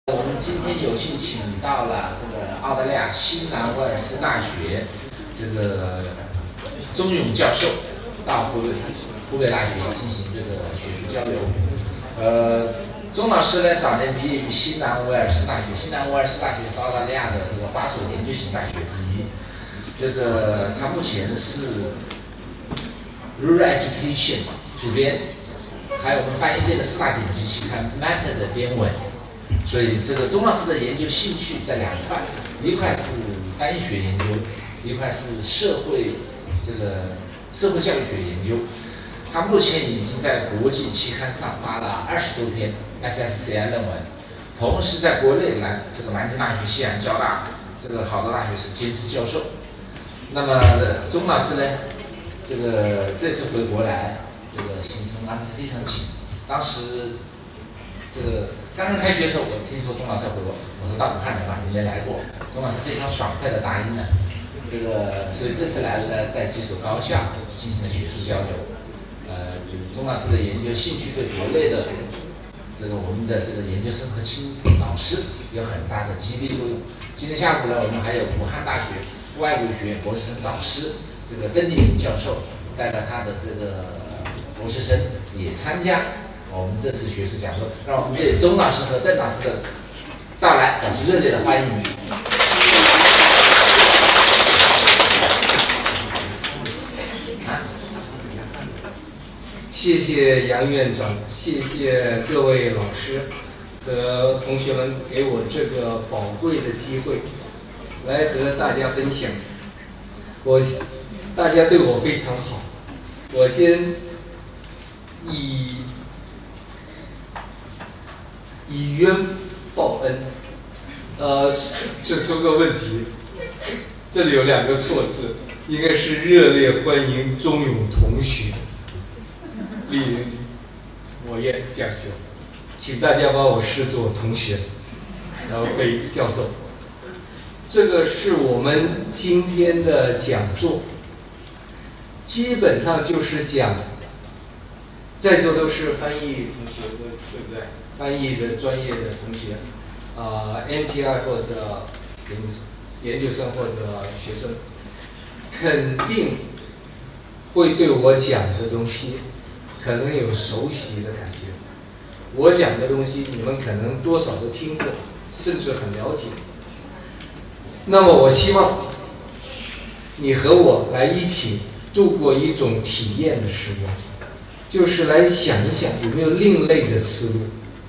我们今天有幸请到了这个澳大利亚新南威尔士大学这个钟勇教授到湖北大学进行这个学术交流。钟老师呢早年毕业于新南威尔士大学，新南威尔士大学是澳大利亚的这个8所研究型大学之一。这个他目前是 Rural Education 主编，还有我们翻译界的4大顶级期刊 Matter 的编委。所以这个钟老师的研究兴趣在2块，一块是翻译学研究，一块是社会教育学研究。他目前已经在国际期刊上发了20多篇 SSCI 论文，同时在国内南京大学、西安交大这个好多大学是兼职教授。那么钟老师呢，这次回国来，这个行程安排非常紧。当时刚刚开学的时候，我听说钟老师要回国，我说到武汉来吧，你没来过。钟老师非常爽快的答应了。所以这次来了呢，在几所高校进行了学术交流。钟老师的研究兴趣对国内的我们的研究生和青老师有很大的激励作用。今天下午呢，我们还有武汉大学外国语学院博士生导师邓定林教授带着他的博士生也参加我们这次学术讲座，让我们对钟老师和邓老师的到来表示热烈的欢迎。 谢谢杨院长，谢谢各位老师和同学们给我这个宝贵的机会，来和大家分享。大家对我非常好，我先以冤报恩。指出个问题，这里有2个错字，应该是热烈欢迎钟勇同学。莅临我院讲授，请大家把我视作同学，然后非教授。这个是我们今天的讲座，基本上就是讲，在座都是翻译同学，对不对？翻译的专业的同学，MTI 或者研究生或者学生，肯定会对我讲的东西可能有熟悉的感觉。我讲的东西你们可能多少都听过，甚至很了解。那么我希望你和我来一起度过一种体验的时光，就是来想一想有没有另类的思路。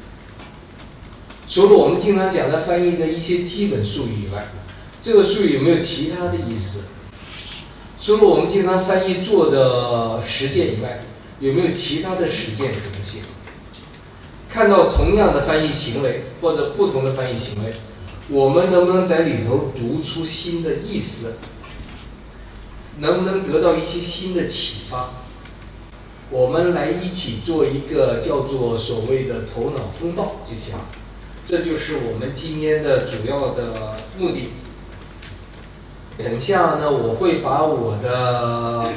除了我们经常讲的翻译的一些基本术语以外，这个术语有没有其他的意思？除了我们经常翻译做的实践以外，有没有其他的实践可能性？看到同样的翻译行为或者不同的翻译行为，我们能不能在里头读出新的意思？能不能得到一些新的启发？我们来一起做一个叫做所谓的头脑风暴就行了。这就是我们今天的主要的目的。等一下呢，我会把我的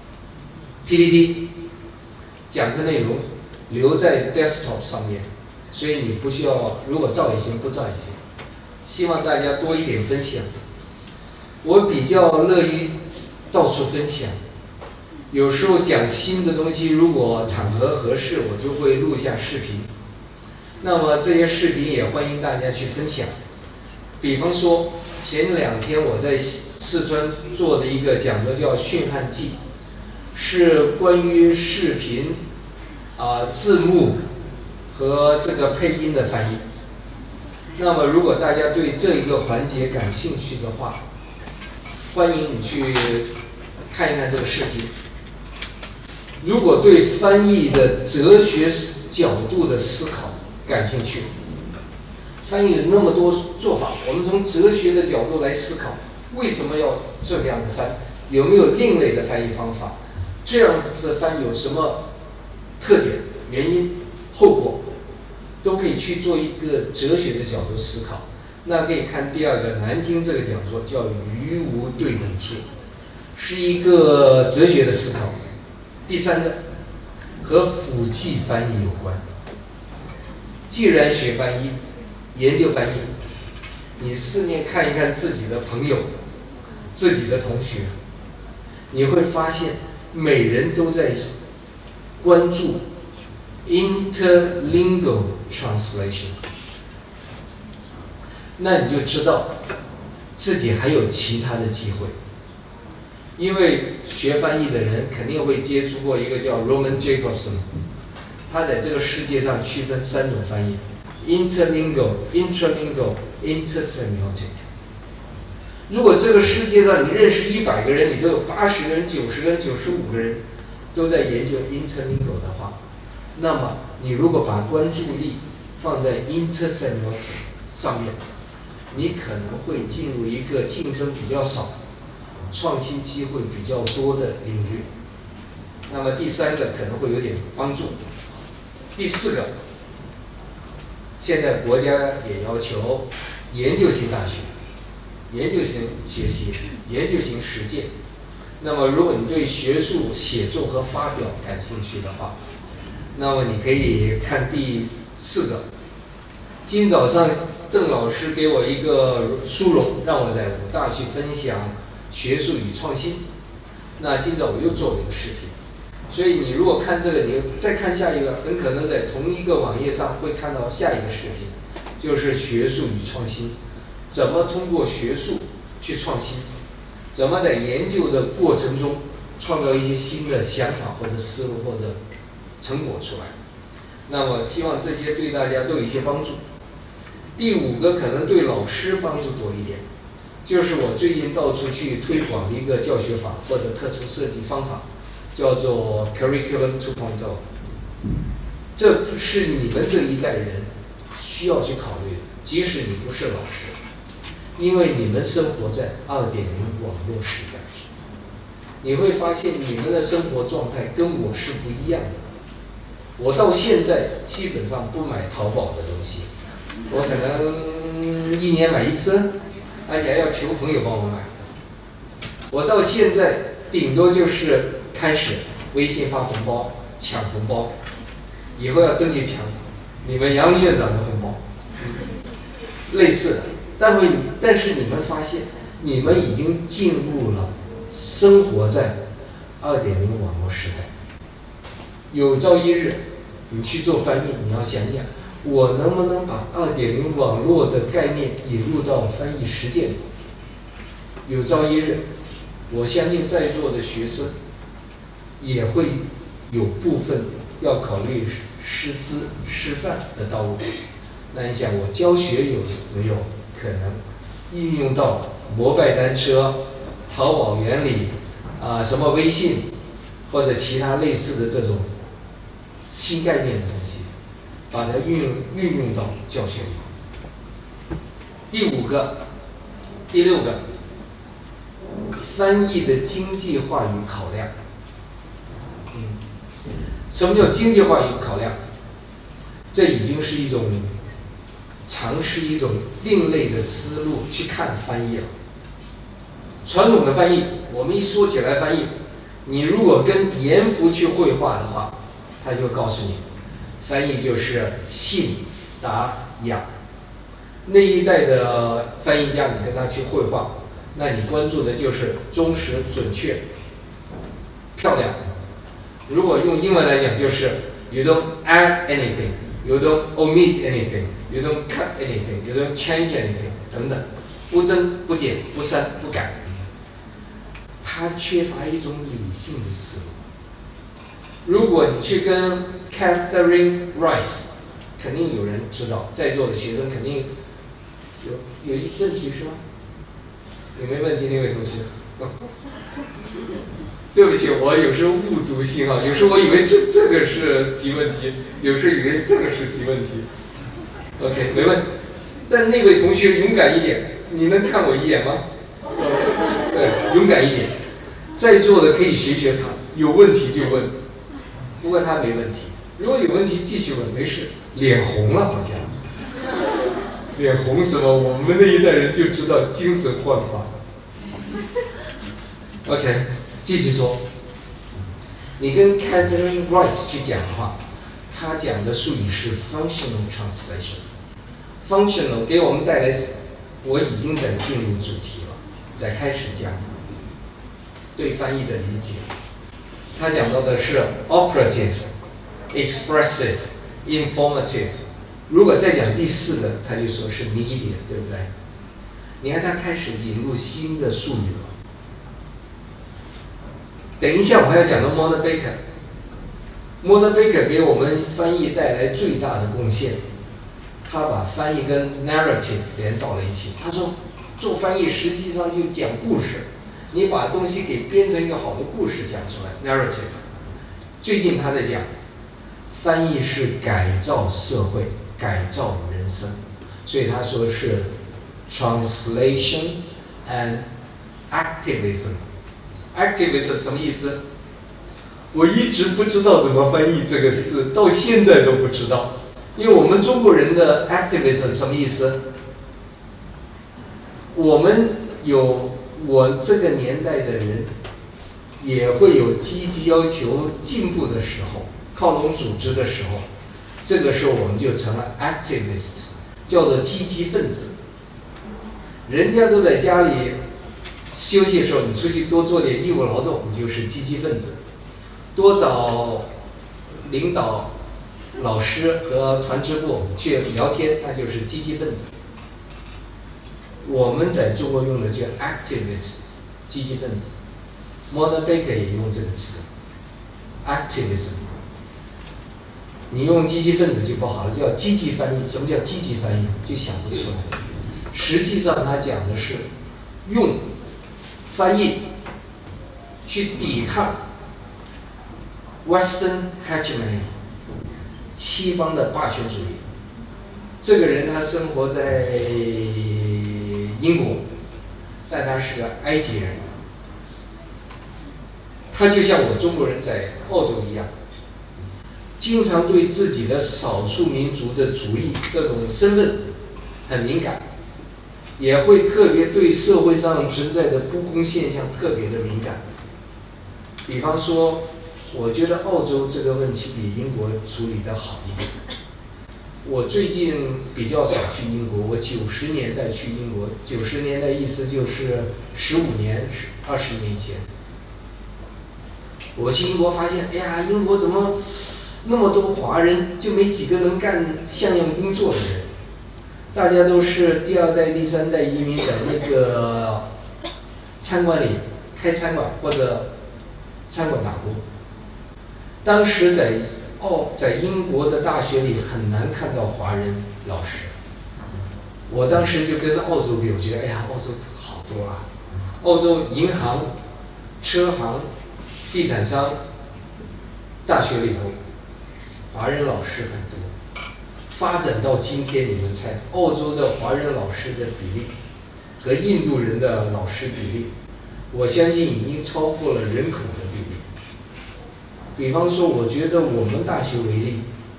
PPT 讲的内容留在 desktop 上面，所以你不需要，如果照也行，不照也行。希望大家多一点分享。我比较乐于到处分享，有时候讲新的东西，如果场合合适，我就会录下视频。那么这些视频也欢迎大家去分享。比方说，前2天我在四川做的一个讲座叫《训汉记》，是关于视频字幕和这个配音的翻译。那么如果大家对这一个环节感兴趣的话，欢迎你去看一看这个视频。如果对翻译的哲学角度的思考感兴趣，翻译有那么多做法，我们从哲学的角度来思考，为什么要这样的翻？有没有另类的翻译方法？这样子翻有什么特点、原因、后果，都可以去做一个哲学的角度思考。那可以看第2个南京这个讲座，叫于无对等处，是一个哲学的思考。第3个和辅记翻译有关。既然学翻译， 研究翻译，你四面看一看自己的朋友、自己的同学，你会发现每人都在关注 interlingual translation， 那你就知道自己还有其他的机会。因为学翻译的人肯定会接触过一个叫 Roman Jacobson， 他在这个世界上区分3种翻译 ：interlingual、intralingual、intersemiotic。如果这个世界上你认识100个人，你都有80个人、90个人、95个人都在研究 interlingual 的话，那么你如果把关注力放在 intersemiotic 上面，你可能会进入一个竞争比较少、创新机会比较多的领域。那么第3个可能会有点帮助。第4个，现在国家也要求研究型大学、研究型学习、研究型实践。那么如果你对学术写作和发表感兴趣的话，那么你可以看第4个。今早上邓老师给我一个殊荣，让我在武大去分享学术与创新。那今早我又做了一个视频，所以你如果看这个，你再看下一个，很可能在同一个网页上会看到下一个视频，就是学术与创新，怎么通过学术去创新，怎么在研究的过程中创造一些新的想法或者思路或者成果出来。那么希望这些对大家都有一些帮助。第5个可能对老师帮助多一点，就是我最近到处去推广的一个教学法或者课程设计方法，叫做 Curriculum 2.0。这是你们这一代人需要去考虑的，即使你不是老师，因为你们生活在2.0网络时代，你会发现你们的生活状态跟我是不一样的。我到现在基本上不买淘宝的东西，我可能1年买1次，而且还要求朋友帮我买。我到现在顶多就是开始微信发红包、抢红包，以后要争取抢你们杨院长的红包，类似的。但是你们发现，你们已经进入了生活在2.0网络时代。有朝一日，你去做翻译，你要想想，我能不能把2.0网络的概念引入到翻译实践里？有朝一日，我相信在座的学生也会有部分要考虑师资师范的道路。那你想，我教学有没有可能运用到摩拜单车、淘宝原理什么微信或者其他类似的这种新概念的东西，把它运用到教学里。第5个、第6个，翻译的经济化与考量。什么叫经济化与考量？这已经是一种尝试一种另类的思路去看翻译了。传统的翻译，我们一说起来翻译，你如果跟严复去绘画的话，他就告诉你，翻译就是信达雅。那一代的翻译家，你跟他去绘画，那你关注的就是忠实、准确、漂亮。如果用英文来讲，就是 you don't add anything, you don't omit anything, you don't cut anything, you don't change anything 等等，不增不减不删不改。它缺乏一种理性的思路。如果你去跟 Catherine Rice， 肯定有人知道，在座的学生肯定有一问题是吗？有没有问题，那位同学？对不起，我有时候误读信号，有时候我以为这个是提问题，有时候以为这个是提问题。OK， 没问题。但那位同学勇敢一点，你能看我一眼吗？对，勇敢一点。在座的可以学学他，有问题就问。不过他没问题，如果有问题继续问，没事。脸红了好像，脸红什么？我们那一代人就知道精神焕发。OK， 继续说。你跟 Catherine Rice 去讲的话，他讲的术语是 functional translation。 functional 给我们带来，我已经在进入主题了，在开始讲对翻译的理解。他讲到的是 operative、expressive、informative。如果再讲第4个，他就说是 media， 对不对？你看他开始引入新的术语了。等一下我还要讲到 Mona Baker。Mona Baker 给我们翻译带来最大的贡献，他把翻译跟 narrative 连到了一起。他说，做翻译实际上就讲故事，你把东西给编成一个好的故事讲出来 ，narrative。最近他在讲，翻译是改造社会、改造人生，所以他说是 translation and activism。activism 什么意思？我一直不知道怎么翻译这个字，到现在都不知道。因为我们中国人的 activism 什么意思？我们有我这个年代的人，也会有积极要求进步的时候，靠拢组织的时候，这个时候我们就成了 activist， 叫做积极分子。人家都在家里休息的时候，你出去多做点义务劳动，你就是积极分子。多找领导、老师和团支部去聊天，那就是积极分子。我们在中国用的叫 activist， 积极分子。Mona Baker 也用这个词 ，activism。你用积极分子就不好了，叫积极翻译。什么叫积极翻译？就想不出来。实际上他讲的是用翻译去抵抗 Western hegemony， 西方的霸权主义。这个人他生活在英国，但他是个埃及人。他就像我中国人在澳洲一样，经常对自己的少数民族的主义这种身份很敏感，也会特别对社会上存在的不公现象特别的敏感。比方说，我觉得澳洲这个问题比英国处理得好一点。我最近比较少去英国，我90年代去英国，90年代意思就是15年、20年前。我去英国发现，哎呀，英国怎么那么多华人，就没几个能干像样工作的人。大家都是第2代、第3代移民，在那个餐馆里开餐馆或者餐馆打工。当时在英国的大学里很难看到华人老师。我当时就跟澳洲比，我觉得哎呀，澳洲好多啊！澳洲银行、车行、地产商、大学里头华人老师很多。发展到今天，你们猜澳洲的华人老师的比例和印度人的老师比例，我相信已经超过了人口的比例。比方说，我觉得我们大学为例，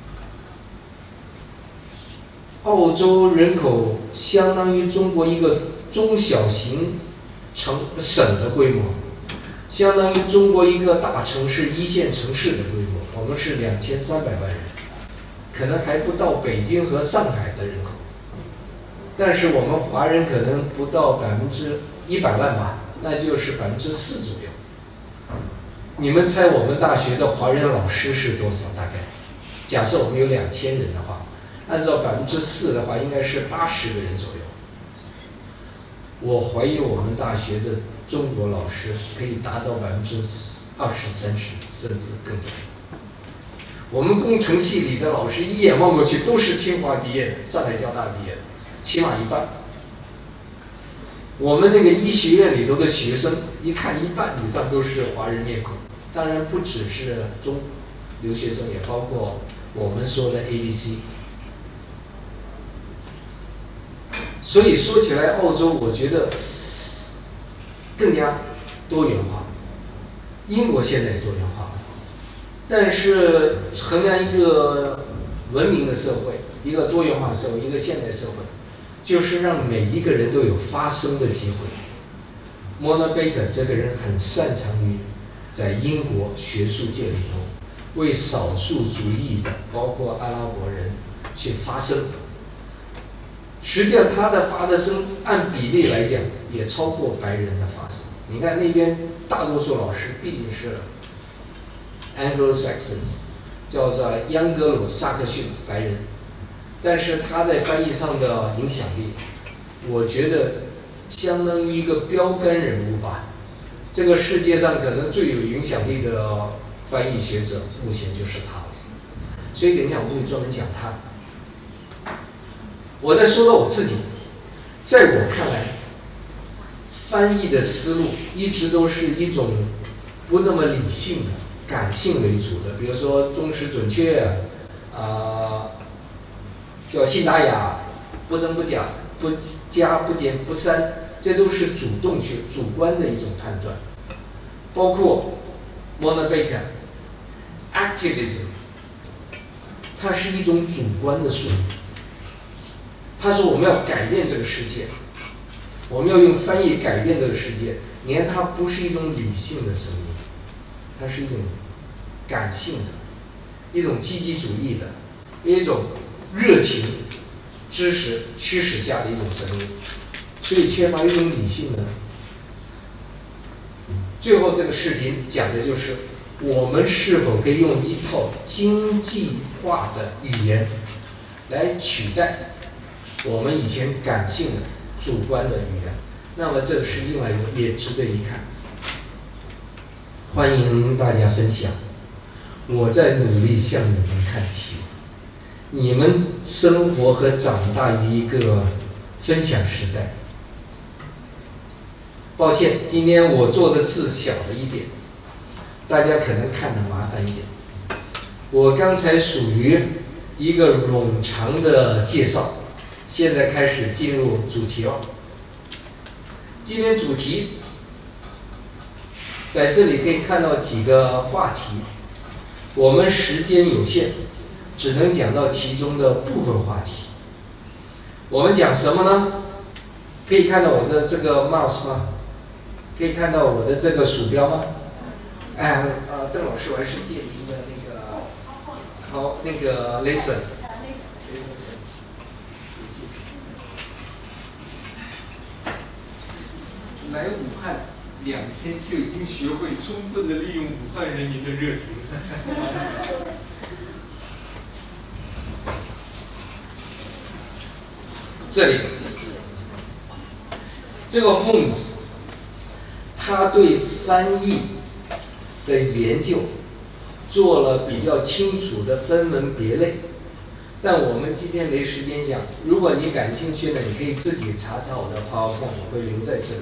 澳洲人口相当于中国一个中小型省的规模，相当于中国一个大城市1线城市的规模。我们是2300万人，可能还不到北京和上海的人口，但是我们华人可能不到100万吧，那就是4%左右。你们猜我们大学的华人老师是多少？大概，假设我们有2000人的话，按照4%的话，应该是80个人左右。我怀疑我们大学的中国老师可以达到20%、30%，甚至更多。我们工程系里的老师一眼望过去都是清华毕业的、上海交大毕业的，起码一半。我们那个医学院里头的学生，一看1半以上都是华人面孔。当然不只是留学生，也包括我们说的 ABC。所以说起来，澳洲我觉得更加多元化。英国现在也多元化，但是衡量一个文明的社会、一个多元化社会、一个现代社会，就是让每一个人都有发声的机会。Mona Baker 这个人很擅长于在英国学术界里头为少数族裔的，包括阿拉伯人去发声。 实际上他的发的声按比例来讲也超过白人的发声。你看那边大多数老师毕竟是 Anglo-Saxons， 叫做央格鲁萨克逊白人，但是他在翻译上的影响力，我觉得相当于一个标杆人物吧。这个世界上可能最有影响力的翻译学者，目前就是他了。所以等一下我会专门讲他。我再说到我自己，在我看来，翻译的思路一直都是一种不那么理性的、感性为主的，比如说忠实准确，叫信达雅，不增不减，不加不减不删，这都是主观的一种判断。包括 Mona Baker，activism， 它是一种主观的术语。他说我们要改变这个世界，我们要用翻译改变这个世界。你看，它不是一种理性的声音，它是一种感性的、一种积极主义的、一种热情、知识驱使下的一种声音，所以缺乏一种理性的。最后这个视频讲的就是我们是否可以用一套经济化的语言来取代我们以前感性的主观的语言。那么这个是另外一个也值得一看，欢迎大家分享。我在努力向你们看齐，你们生活和长大于一个分享时代。抱歉，今天我做的字小了一点，大家可能看得麻烦一点。我刚才属于一个冗长的介绍，现在开始进入主题了。今天主题在这里可以看到几个话题，我们时间有限，只能讲到其中的部分话题。我们讲什么呢？可以看到我的这个 mouse 吗？可以看到我的这个鼠标吗？邓老师，我还是借您的那个，好，那个 lesson。 来武汉2天就已经学会充分的利用武汉人民的热情。 这里，这个 Holmes， 他对翻译的研究做了比较清楚的分门别类，但我们今天没时间讲。如果你感兴趣呢，你可以自己查查我的 PowerPoint， 我会留在这里。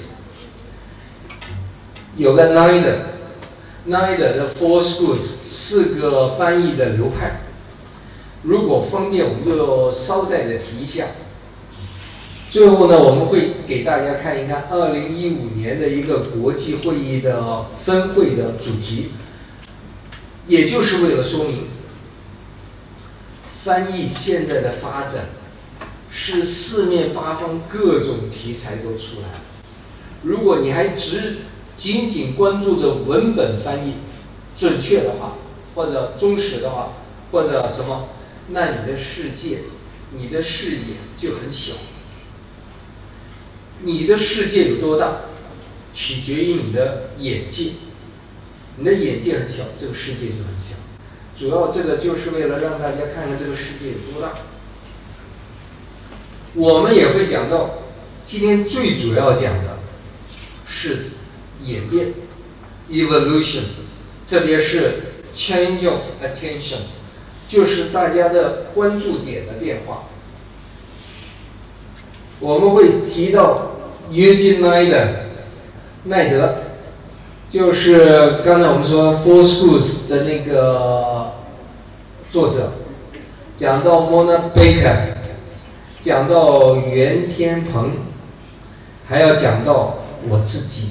有个 Neider 的 Four Schools， 4个翻译的流派。如果方便，我们就捎带的提一下。最后呢，我们会给大家看一看2015年的一个国际会议的分会的主题，也就是为了说明，翻译现在的发展是四面八方各种题材都出来了。如果你还仅仅关注着文本翻译准确的话，或者忠实的话，或者什么，那你的世界、你的视野就很小。你的世界有多大，取决于你的眼界。你的眼界很小，这个世界就很小。主要这个就是为了让大家看看这个世界有多大。我们也会讲到，今天最主要讲的是演变 evolution， 特别是 change of attention， 就是大家的关注点的变化。我们会提到 Eugene Neider， 奈德，就是刚才我们说 Four Schools 的那个作者，讲到 Mona Baker， 讲到袁天鹏，还要讲到我自己。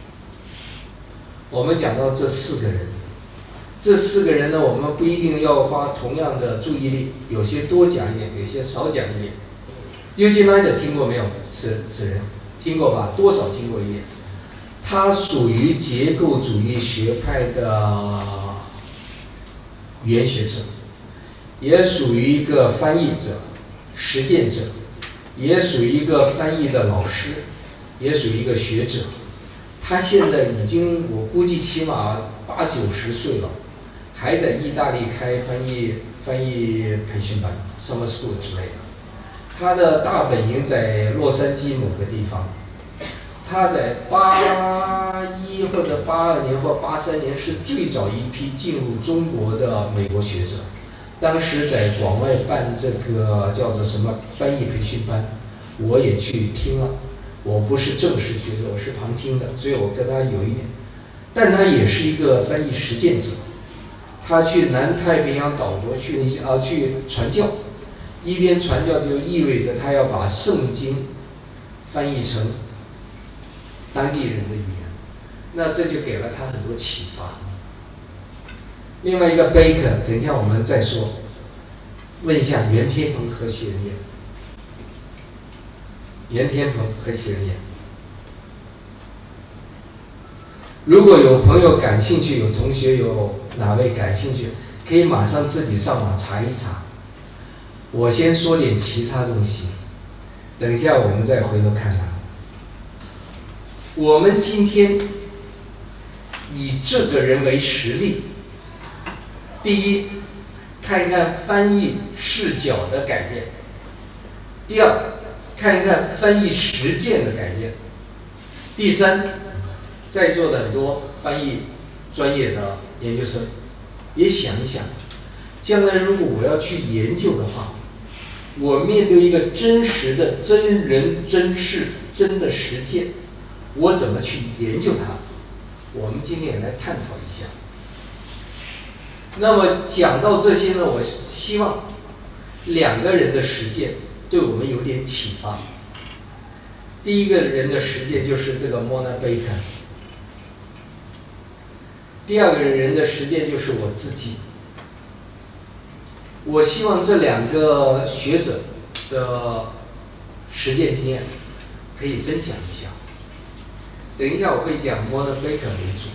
我们讲到这4个人，这4个人呢，我们不一定要花同样的注意力，有些多讲一点，有些少讲一点。Eugene Neider 听过没有？此人听过吧？多少听过一点。他属于结构主义学派的语言学者，也属于一个翻译者、实践者， 也属于一个翻译的老师，也属于一个学者。他现在已经我估计起码80、90岁了，还在意大利开翻译培训班 （summer school） 之类的。他的大本营在洛杉矶某个地方。他在81或者82年或83年是最早一批进入中国的美国学者，当时在广外办这个叫做什么翻译培训班，我也去听了。我不是正式学者，我是旁听的，所以我跟他有一点，但他也是一个翻译实践者。他去南太平洋岛国去传教，一边传教就意味着他要把圣经翻译成当地人的语言，那这就给了他很多启发。另外一个 Baker， 等一下我们再说。问一下袁天鹏何许人也？袁天鹏何许人也？如果有朋友感兴趣，有同学有哪位感兴趣，可以马上自己上网查一查。我先说点其他东西，等一下我们再回头看看。我们今天以这个人为实例，第一，看一看翻译视角的改变；第二，看一看翻译实践的改变；第三，在座的很多翻译专业的研究生，也想一想，将来如果我要去研究的话，我面对一个真实的真人真事真的实践，我怎么去研究它？我们今天也来探讨一下。那么讲到这些呢，我希望2个人的实践对我们有点启发。第一个人的实践就是这个 Mona Baker， 第二个人的实践就是我自己。我希望这2个学者的实践经验可以分享一下。等一下我会讲 Mona Baker 为主，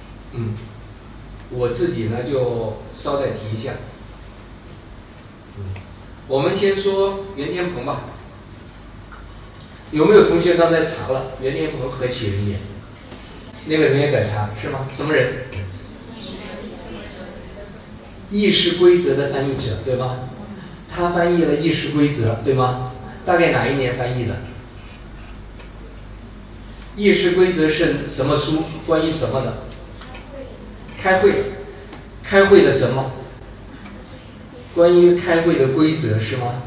我自己呢就稍再提一下。我们先说袁天鹏吧。有没有同学刚才查了袁天鹏何许人也？那个同学在查是吗？什么人？议事规则的翻译者，对吗？他翻译了议事规则，对吗？大概哪一年翻译的？议事规则是什么书？关于什么的？开会。开会的什么？关于开会的规则是吗？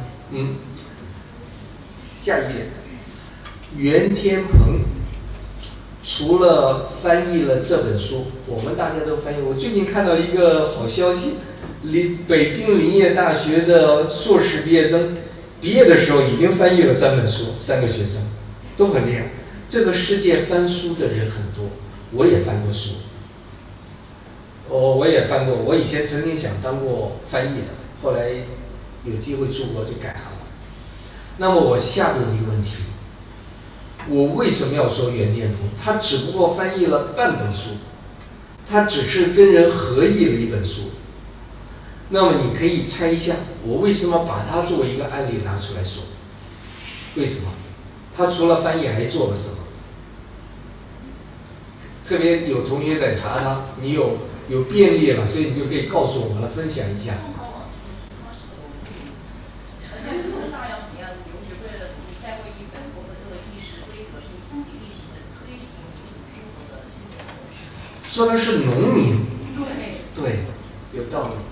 下一页。袁天鹏除了翻译了这本书，我们大家都翻译。我最近看到一个好消息，北京林业大学的硕士毕业生毕业的时候已经翻译了3本书，3个学生都很厉害。这个世界翻书的人很多，我也翻过书。我也翻过，我以前曾经想当过翻译的，后来有机会出国就改行了。那么我下面一个问题，我为什么要说袁天鹏？他只不过翻译了半本书，他只是跟人合译了一本书。那么你可以猜一下，我为什么把他作为一个案例拿出来说？为什么？他除了翻译还做了什么？特别有同学在查他，你有便利了，所以你就可以告诉我们了，分享一下。 像是从大洋彼岸留学会的努力带回一本国的这个议事规则并星级例行的推行民主生活的训练模式。 说的是农民。 对， 有道理。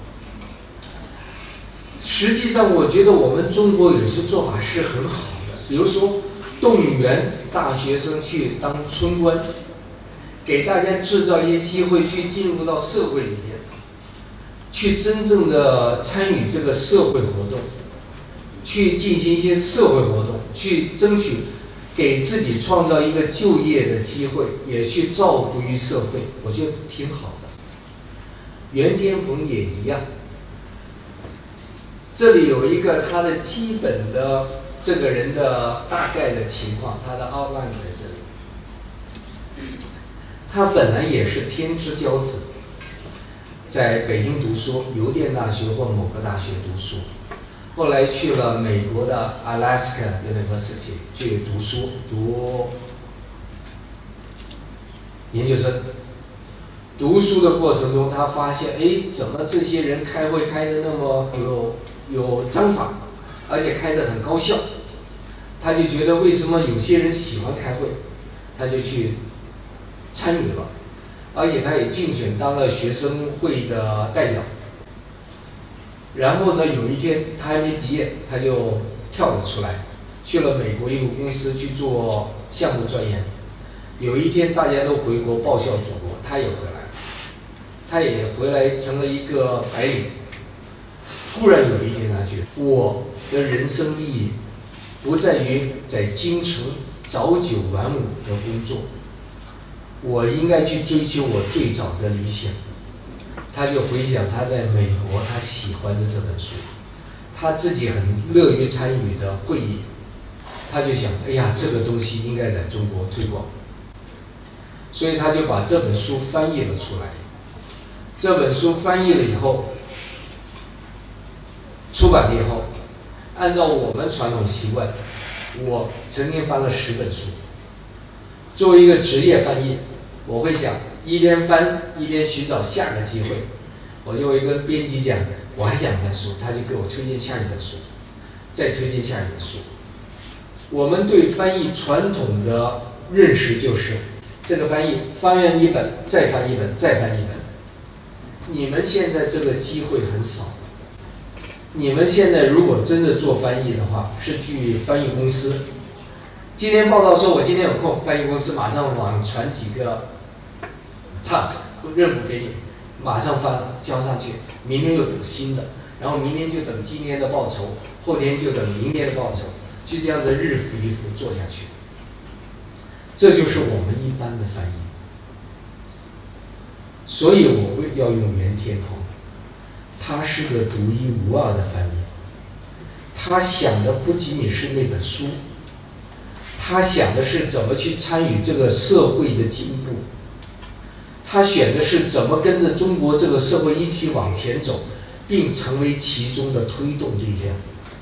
实际上，我觉得我们中国有些做法是很好的，比如说动员大学生去当村官。给大家制造一些机会去进入到社会里面，去真正的参与这个社会活动，去进行一些社会活动，去争取给自己创造一个就业的机会，也去造福于社会，我觉得挺好的。袁天鹏也一样，这里有一个他的基本的这个人的大概的情况，他的 outline 在这里。他本来也是天之骄子，在北京读书，邮电大学或某个大学读书。 后来去了美国的 Alaska University 去读书，读研究生。读书的过程中，他发现，哎，怎么这些人开会开得那么有章法，而且开得很高效？他就觉得为什么有些人喜欢开会，他就去参与了，而且他也竞选当了学生会的代表。然后呢，有一天他还没毕业，他就跳了出来，去了美国一个公司去做项目钻研。有一天大家都回国报效祖国，他也回来了，他也回来成了一个白领。突然有一天，他觉得我的人生意义不在于在京城早九晚五的工作，我应该去追求我最早的理想。他就回想他在美国他喜欢的这本书，他自己很乐于参与的会议，他就想，哎呀，这个东西应该在中国推广，所以他就把这本书翻译了出来。这本书翻译了以后，出版了以后，按照我们传统习惯，我曾经翻了10本书。作为一个职业翻译，我会想一边翻一边寻找下个机会，我就会跟编辑讲，我还想翻书，他就给我推荐下一本书，再推荐下一本书。我们对翻译传统的认识就是，这个翻译翻完一本，再翻一本，再翻一本。你们现在这个机会很少。你们现在如果真的做翻译的话，是去翻译公司。今天报道说我今天有空，翻译公司马上网传几个 task 任务给你，马上翻交上去，明天又等新的，然后明天就等今天的报酬，后天就等明天的报酬，就这样子日复一日做下去。这就是我们一般的翻译。所以我要用袁天罡，他是个独一无二的翻译。他想的不仅仅是那本书，他想的是怎么去参与这个社会的进步，他选的是怎么跟着中国这个社会一起往前走，并成为其中的推动力量。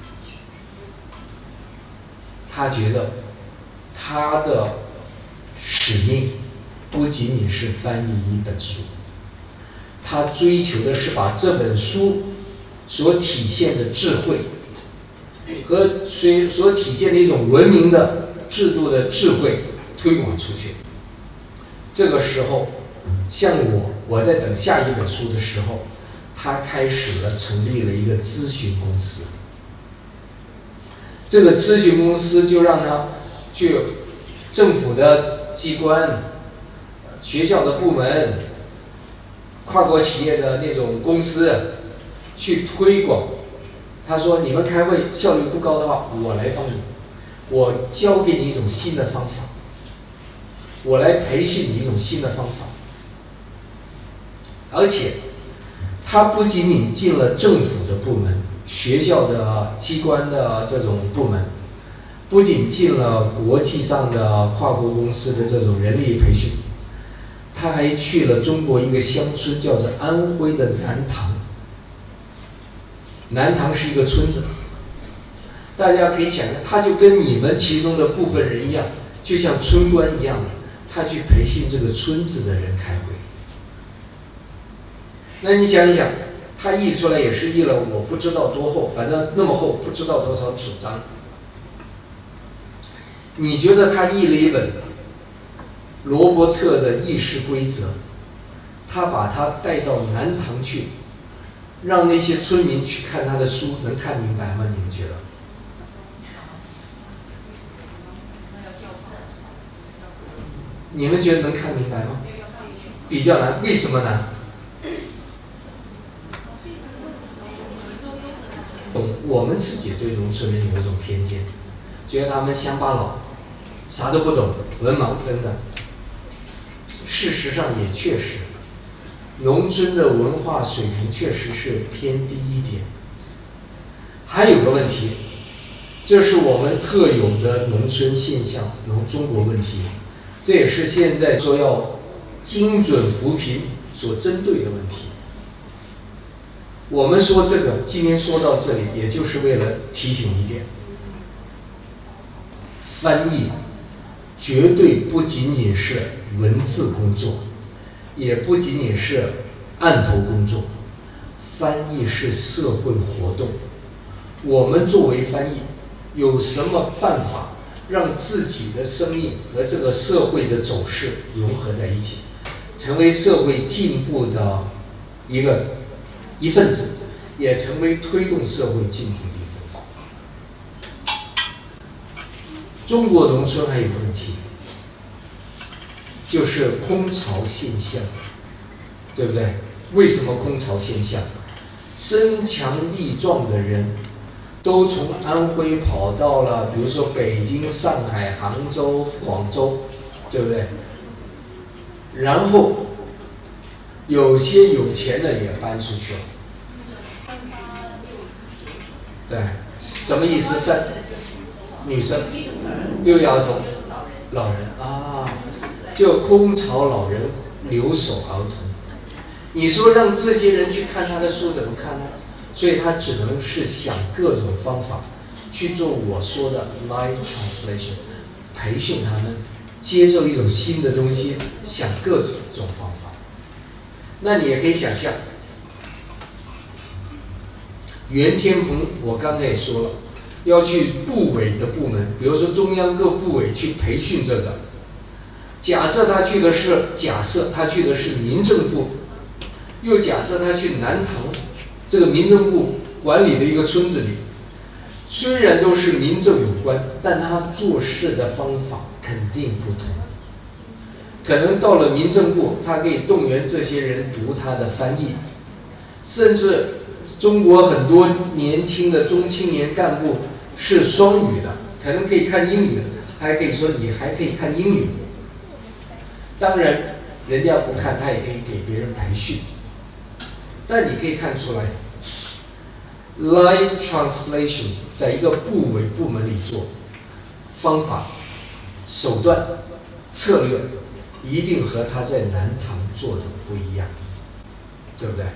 他觉得他的使命不仅仅是翻译一本书，他追求的是把这本书所体现的智慧和所体现的一种文明的制度的智慧推广出去。这个时候，像我在等下一本书的时候，他开始了成立了一个咨询公司。这个咨询公司就让他去政府的机关、学校的部门、跨国企业的那种公司去推广。他说：“你们开会效率不高的话，我来帮你，我教给你一种新的方法，我来培训你一种新的方法。”而且，他不仅仅进了政府的部门、学校的机关的这种部门，不仅进了国际上的跨国公司的这种人力培训，他还去了中国一个乡村，叫做安徽的南唐。南唐是一个村子，大家可以想象，他就跟你们其中的部分人一样，就像村官一样的，他去培训这个村子的人开会。那你想一想，他译出来也是译了我不知道多厚，反正那么厚，不知道多少纸张。你觉得他译了一本罗伯特的议事规则，他把他带到南唐去，让那些村民去看他的书，能看明白吗？你们觉得？你们觉得能看明白吗？比较难，为什么难？我们自己对农村人有一种偏见，觉得他们乡巴佬，啥都不懂，文盲等等。事实上也确实，农村的文化水平确实是偏低一点。还有个问题，这是我们特有的农村现象，中国问题，这也是现在说要精准扶贫所针对的问题。 我们说这个，今天说到这里，也就是为了提醒一点：翻译绝对不仅仅是文字工作，也不仅仅是案头工作，翻译是社会活动。我们作为翻译，有什么办法让自己的生命和这个社会的走势融合在一起，成为社会进步的一份子，也成为推动社会进步的一份子。中国农村还有个问题，就是空巢现象，对不对？为什么空巢现象？身强力壮的人都从安徽跑到了，比如说北京、上海、杭州、广州，对不对？然后有些有钱的也搬出去了。对，什么意思？女生6摇头，老人啊，就空巢老人留守儿童。你说让这些人去看他的书怎么看呢？所以他只能是想各种方法去做我说的 live translation， 培训他们接受一种新的东西，想各种方法。那你也可以想象，袁天鹏我刚才也说了，要去部委的部门，比如说中央各部委去培训这个。假设他去的是民政部，又假设他去南塘这个民政部管理的一个村子里，虽然都是民政有关，但他做事的方法肯定不同。可能到了民政部，他可以动员这些人读他的翻译，甚至中国很多年轻的中青年干部是双语的，可能可以看英语的，还可以说你还可以看英语。当然，人家不看，他也可以给别人培训。但你可以看出来 ，live translation 在一个部委部门里做，方法、手段、策略一定和他在南塘做的不一样，对不对？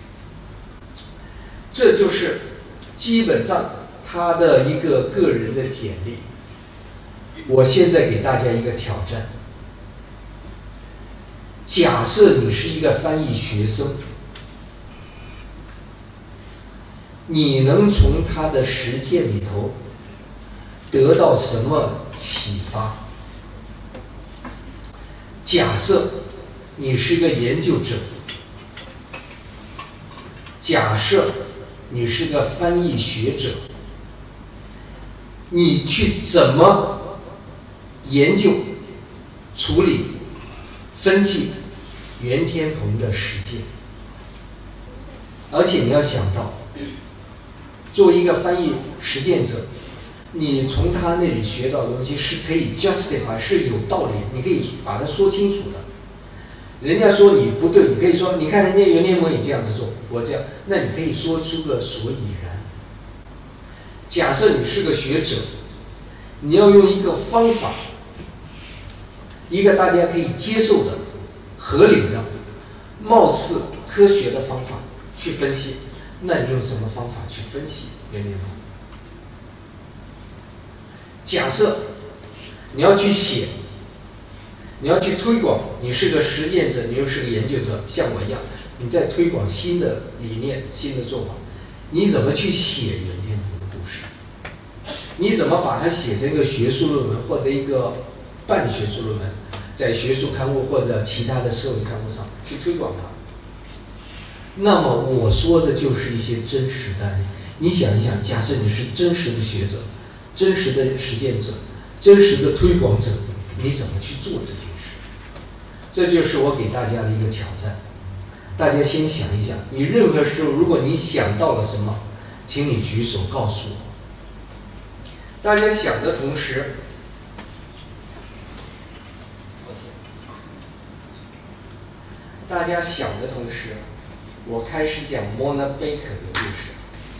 这就是基本上他的一个个人的简历。我现在给大家一个挑战。假设你是一个翻译学生，你能从他的实践里头得到什么启发？假设你是一个研究者，假设你是个翻译学者，你去怎么研究、处理、分析袁天鹏的实践？而且你要想到，作为一个翻译实践者，你从他那里学到的东西是可以 justify， 是有道理，你可以把它说清楚的。人家说你不对，你可以说，你看人家袁天鹏也这样子做，我这样，那你可以说出个所以然。假设你是个学者，你要用一个方法，一个大家可以接受的、合理的、貌似科学的方法去分析，那你用什么方法去分析袁天鹏？假设你要去写，你要去推广，你是个实践者，你又是个研究者，像我一样，你在推广新的理念、新的做法，你怎么去写袁天鹏的故事？你怎么把它写成一个学术论文或者一个半学术论文，在学术刊物或者其他的社会刊物上去推广它？那么我说的就是一些真实的案例。你想一想，假设你是真实的学者、真实的实践者、真实的推广者，你怎么去做这件事？这就是我给大家的一个挑战。大家先想一想，你任何时候如果你想到了什么，请你举手告诉我。大家想的同时，我开始讲 Mona Baker 的故事。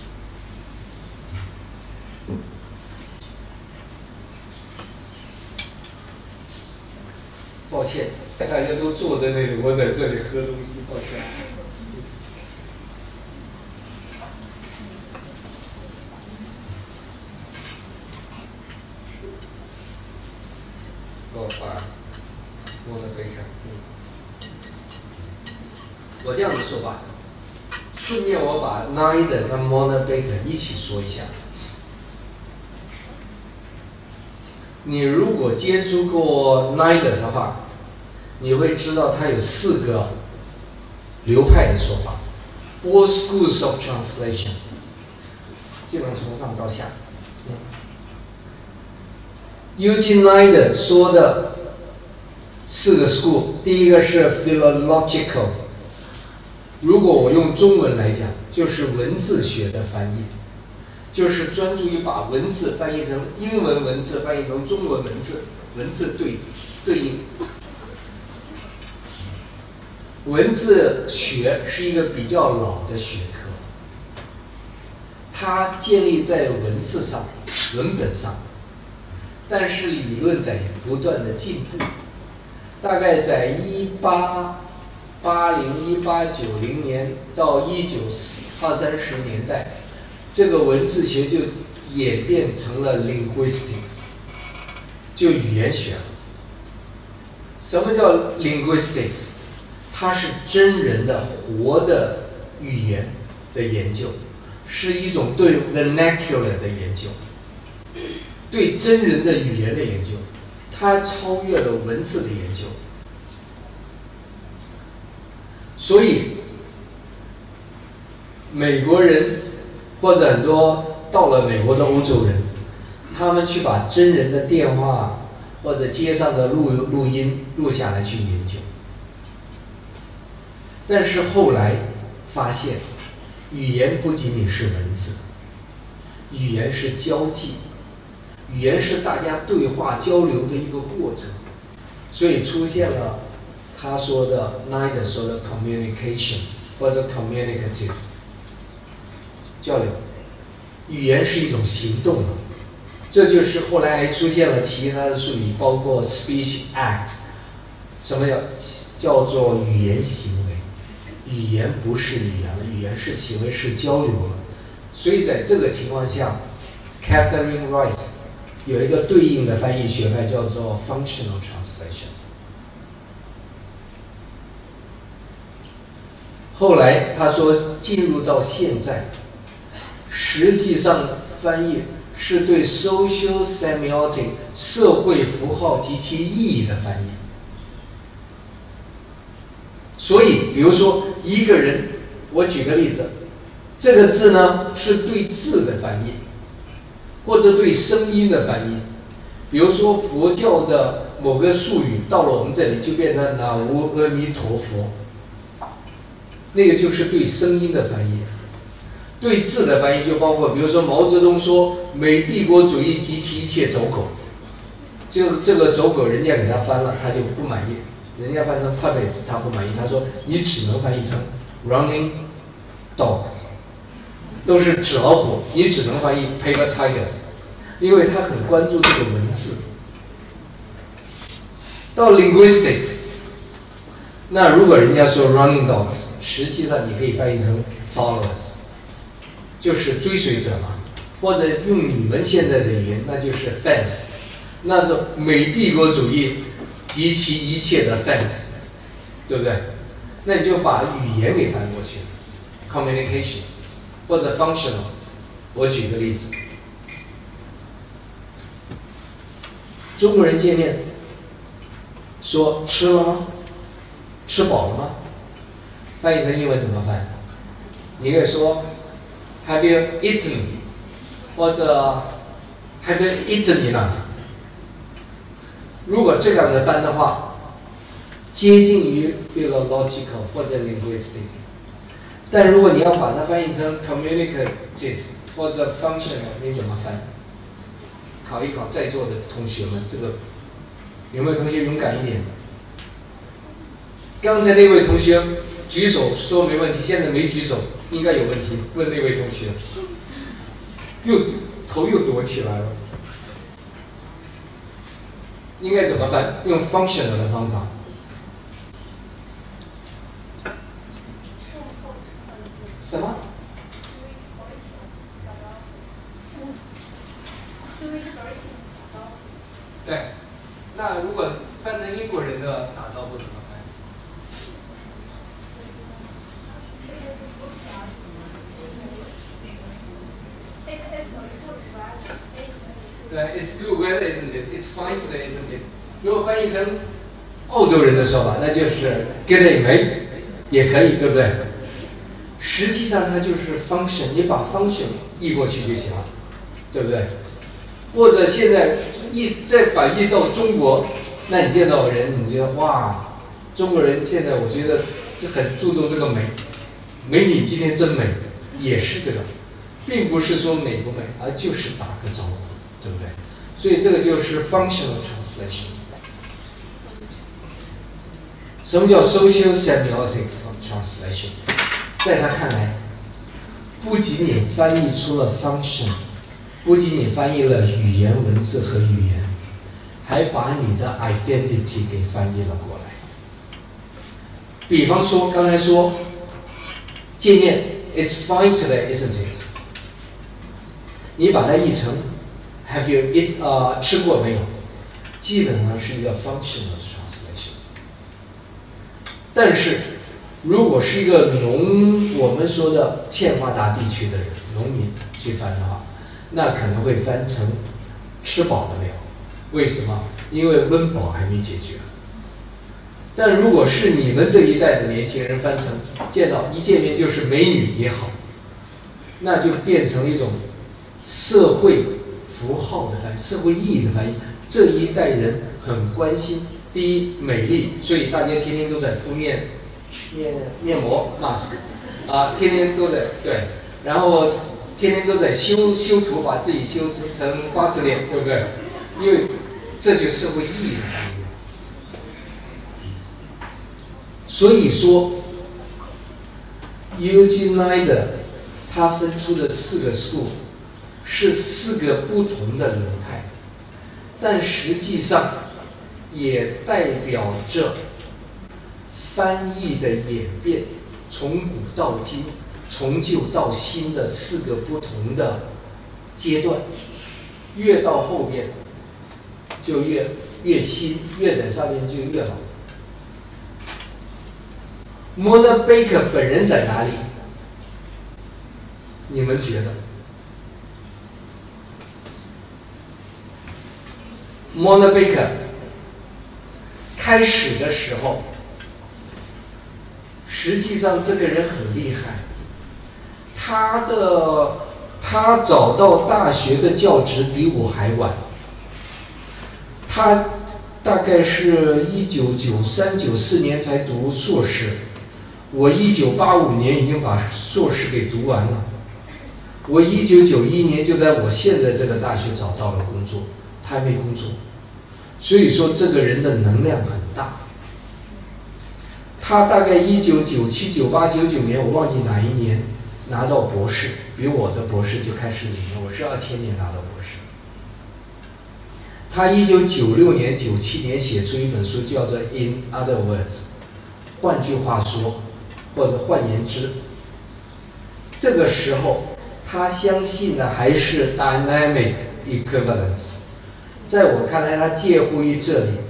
抱歉，大家都坐在那里，我在这里喝东西，抱歉。 我把 Mona Baker，我这样子说吧，顺便我把 Niden 跟 Mona Baker 一起说一下。你如果接触过 Niden 的话，你会知道它有4个流派的说法 ，Four schools of translation， 基本上从上到下。Eugene Niden 说的4个 school， 第一个是 philological， 如果我用中文来讲，就是文字学的翻译，就是专注于把文字翻译成英文文字，翻译成中文文字，文字对应。文字学是一个比较老的学科，它建立在文字上、文本上，但是理论在不断的进步。大概在1880、1890年到1920-30年代，这个文字学就演变成了 linguistics， 就语言学了。什么叫 linguistics？ 它是真人的活的语言的研究，是一种对 vernacular 的研究，对真人的语言的研究，它超越了文字的研究。所以，美国人或者很多到了美国的欧洲人，他们去把真人的电话或者街上的录音录下来去研究。但是后来发现，语言不仅仅是文字，语言是交际，语言是大家对话交流的一个过程，所以出现了他说的 Niden 说的 communication 或者 communicative 交流，语言是一种行动的，这就是后来还出现了其他的术语，包括 speech act， 什么叫做语言行为？语言不是语言了，语言是行为，是交流了。所以在这个情况下 ，Catherine Rice 有一个对应的翻译学派叫做 functional translation。后来他说，进入到现在，实际上翻译是对 social semiotic 社会符号及其意义的翻译。所以，比如说一个人，我举个例子，这个字呢是对字的翻译，或者对声音的翻译。比如说佛教的某个术语到了我们这里就变成南无阿弥陀佛，那个就是对声音的翻译。对字的翻译就包括，比如说毛泽东说美帝国主义及其一切走狗，就是这个走狗人家给他翻了，他就不满意。人家翻成 puppets， 他不满意，他说你只能翻译成 running dogs， 都是纸老虎，你只能翻译 paper tigers， 因为他很关注这个文字。到 linguistics， 那如果人家说 running dogs， 实际上你可以翻译成 followers， 就是追随者嘛，或者用你们现在的语言，那就是 fans， 那种美帝国主义及其一切的 fans， 对不对？那你就把语言给翻过去 ，communication 或者 functional。我举个例子，中国人见面说吃了吗？吃饱了吗？翻译成英文怎么翻？你可以说 Have you eaten？ 或者 Have you eaten enough？如果这样的翻的话，接近于 philological 或者 linguistic， 但如果你要把它翻译成 communicative 或者 functional， 你怎么翻？考一考在座的同学们，这个有没有同学勇敢一点？刚才那位同学举手说没问题，现在没举手，应该有问题。问那位同学，头又躲起来了。应该怎么翻？用 functional 的方法。什么？对， 那如果翻成英国人的打招呼怎么翻？对 ，It's good weather, isn't it? It's fine today, isn't it? 如果翻译成澳洲人的说法，那就是 Good day, mate， 也可以，对不对？实际上它就是 function， 你把 function 译过去就行了，对不对？或者现在再反译到中国，那你见到人，你觉得哇，中国人现在我觉得很注重这个美，美女今天真美，也是这个，并不是说美不美，而就是打个招呼，对不对？所以这个就是 functional translation。什么叫 social semiotic translation？ 在他看来，不仅仅翻译出了 function， 不仅仅翻译了语言文字和语言，还把你的 identity 给翻译了过来。比方说，刚才说见面 ，It's fine today, isn't it？ 你把它译成 Have you 吃过没有？基本上是一个 functional translation。但是，如果是一个我们说的欠发达地区的人，农民去翻的话，那可能会翻成吃饱了没有？为什么？因为温饱还没解决。但如果是你们这一代的年轻人翻成一见面就是美女也好，那就变成一种社会符号的翻译，社会意义的翻译。这一代人很关心，第一美丽，所以大家天天都在敷面膜 mask 天天都在对，然后天天都在修图，把自己修成瓜子脸，对不对？因为这就是社会意义的翻译。所以说 Eugene Neider 他分出的4个 school 是4个不同的流派，但实际上也代表着翻译的演变，从古到今，从旧到新的4个不同的阶段，越到后边就越新，越在上面就越老。Mona Baker 本人在哪里？你们觉得 ？Mona Baker 开始的时候，实际上这个人很厉害，他找到大学的教职比我还晚，他大概是1993、94年才读硕士。我1985年已经把硕士给读完了，我1991年就在我现在这个大学找到了工作，他还没工作，所以说这个人的能量很大。他大概1997、98、99年，我忘记哪一年拿到博士，比我的博士就开始领了，我是2000年拿到博士。他1996年、97年写出一本书，叫做《In Other Words》，换句话说。或者换言之，这个时候他相信的还是 dynamic equivalence。在我看来，他介乎于这里。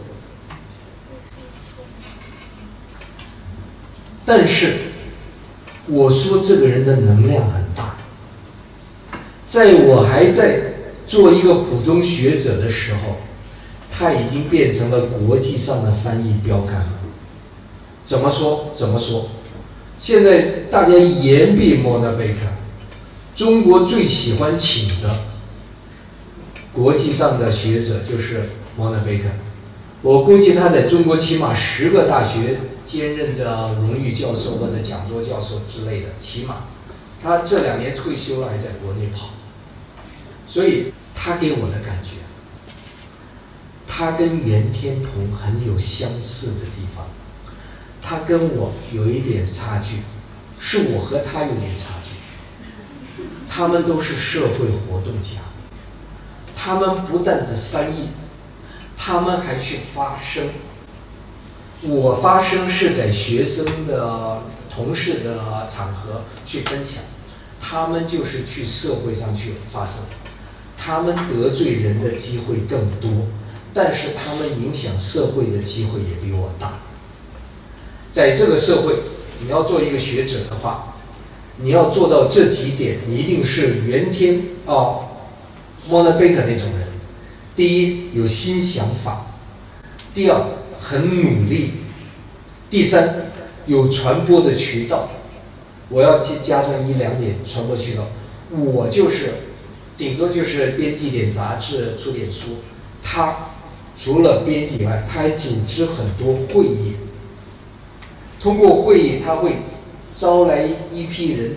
但是我说这个人的能量很大，在我还在做一个普通学者的时候，他已经变成了国际上的翻译标杆了。怎么说？现在大家言必 Mona Baker， 中国最喜欢请的国际上的学者就是 Mona Baker。我估计他在中国起码10个大学兼任着荣誉教授或者讲座教授之类的，起码他这2年退休了，还在国内跑。所以他给我的感觉，他跟袁天鹏很有相似的地方。他跟我有一点差距，是我和他有点差距。他们都是社会活动家，他们不但只翻译，他们还去发声。我发声是在学生的、同事的场合去分享，他们就是去社会上去发声。他们得罪人的机会更多， 但是他们影响社会的机会也比我大。在这个社会，你要做一个学者的话，你要做到这几点，你一定是原天Mona Baker 那种人。第一，有新想法；第二，很努力；第三，有传播的渠道。我要加上1、2点传播渠道。我就是顶多就是编辑点杂志、出点书。他除了编辑以外，他还组织很多会议。通过会议，他会招来一批人，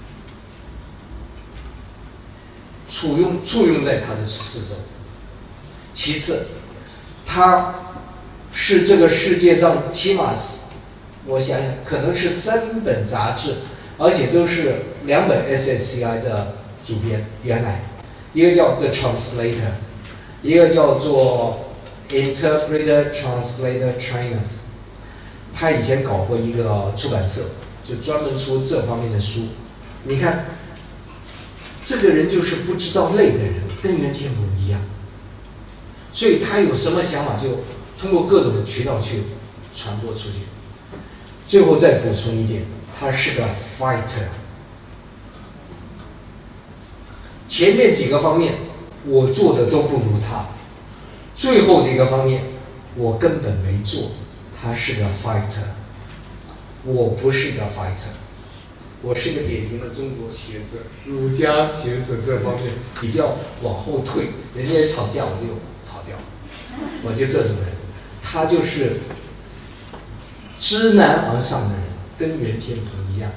簇拥在他的四周。其次，他是这个世界上起码是，我想想，可能是3本杂志，而且都是2本 SSCI 的主编。原来，一个叫 The Translator， 一个叫做 Interpreter Translator Trainers。他以前搞过一个出版社，就专门出这方面的书。你看，这个人就是不知道累的人，跟袁天福一样。所以他有什么想法，就通过各种渠道去传播出去。最后再补充一点，他是个 fighter。前面几个方面我做的都不如他，最后的一个方面我根本没做。他是个 fighter， 我不是个 fighter， 我是个典型的中国学者，儒家学者这方面比较往后退，人家吵架我就跑掉，我就这种人。他就是知难而上的人，跟袁天福一样。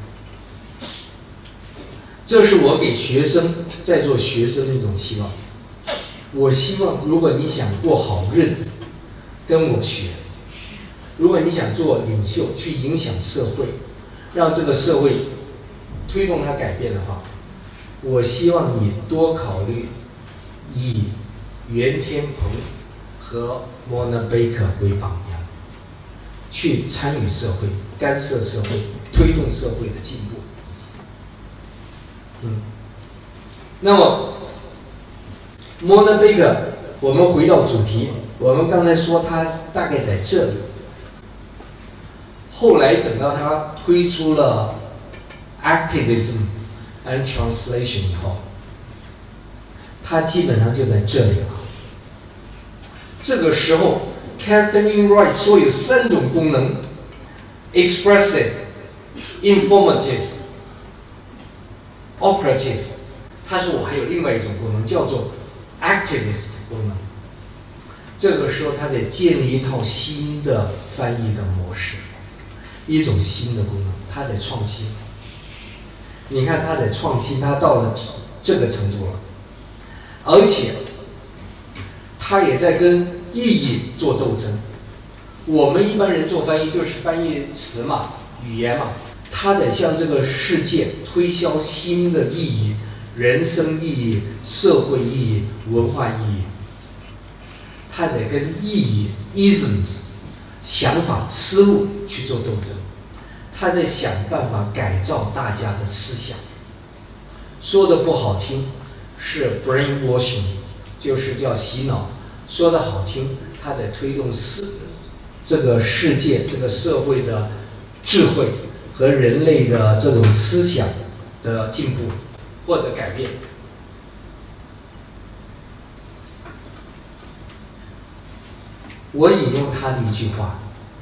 这是我给学生在做学生的一种期望。我希望，如果你想过好日子，跟我学。如果你想做领袖，去影响社会，让这个社会推动它改变的话，我希望你多考虑以袁天鹏和 Mona Baker 为榜样，去参与社会、干涉社会、推动社会的进步。那么 Mona Baker， 我们回到主题，我们刚才说他大概在这里。后来等到他推出了 Activism and Translation 以后，他基本上就在这里了。这个时候 Catherine Wright 说有3种功能 ：expressive、informative、operative。他说我还有另外一种功能，叫做 activist 功能。这个时候他得建立一套新的翻译的模式。一种新的功能，他在创新。你看他在创新，他到了这个程度了，而且他也在跟意义做斗争。我们一般人做翻译就是翻译词嘛，语言嘛，他在向这个世界推销新的意义，人生意义、社会意义、文化意义。他在跟意义 isms 想法、思路去做斗争，他在想办法改造大家的思想。说的不好听是 brainwashing， 就是叫洗脑；说的好听，他在推动这个世界、这个社会的智慧和人类的这种思想的进步或者改变。我引用他的一句话，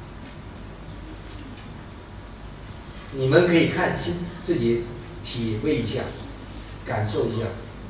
你们可以看自己体会一下，感受一下。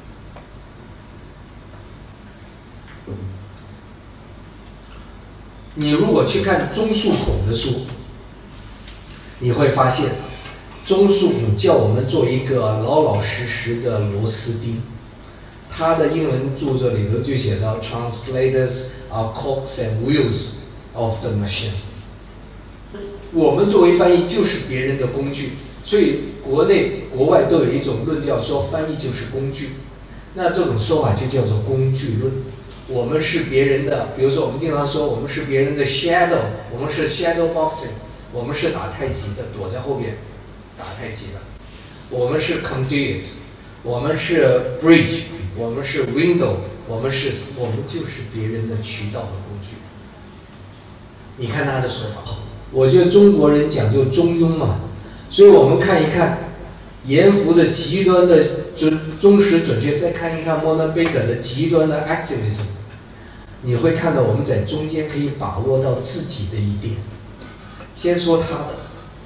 你如果去看钟树孔的书，你会发现钟树孔叫我们做一个老老实实的螺丝钉。他的英文著作里头就写到 ，Translators are cogs and wheels of the machine。我们作为翻译就是别人的工具，所以国内国外都有一种论调说翻译就是工具。那这种说法就叫做工具论。我们是别人的，比如说我们经常说我们是别人的 shadow， 我们是 shadow boxing， 我们是打太极的，躲在后边打太极的。我们是 conduit， 我们是 bridge， 我们是 window， 我们就是别人的渠道和工具。你看他的说法，我觉得中国人讲究中庸嘛，所以我们看一看严复的极端的忠实准确，再看一看莫纳贝克的极端的 activism， 你会看到我们在中间可以把握到自己的一点。先说他的，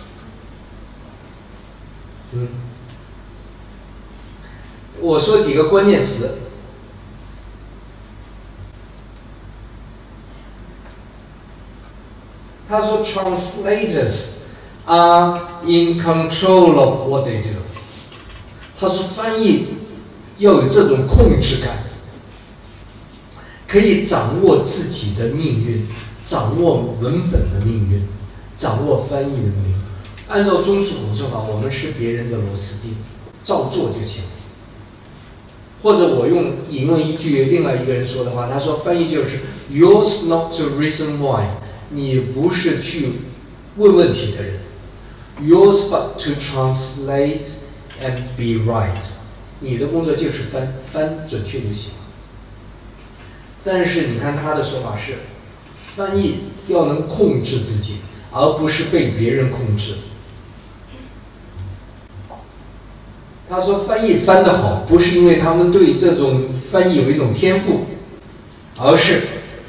我说几个关键词。他说 ，translators are in control of what they do。他说翻译要有这种控制感，可以掌握自己的命运，掌握文本的命运，掌握翻译的命运。按照中恕口说法，我们是别人的螺丝钉，照做就行。或者我引用一句另外一个人说的话，他说翻译就是 yours not to reason why， 你不是去问问题的人 ，yours but to translate and be right， 你的工作就是翻准确就行。但是你看他的说法是，翻译要能控制自己，而不是被别人控制。他说翻译翻得好，不是因为他们对这种翻译有一种天赋，而是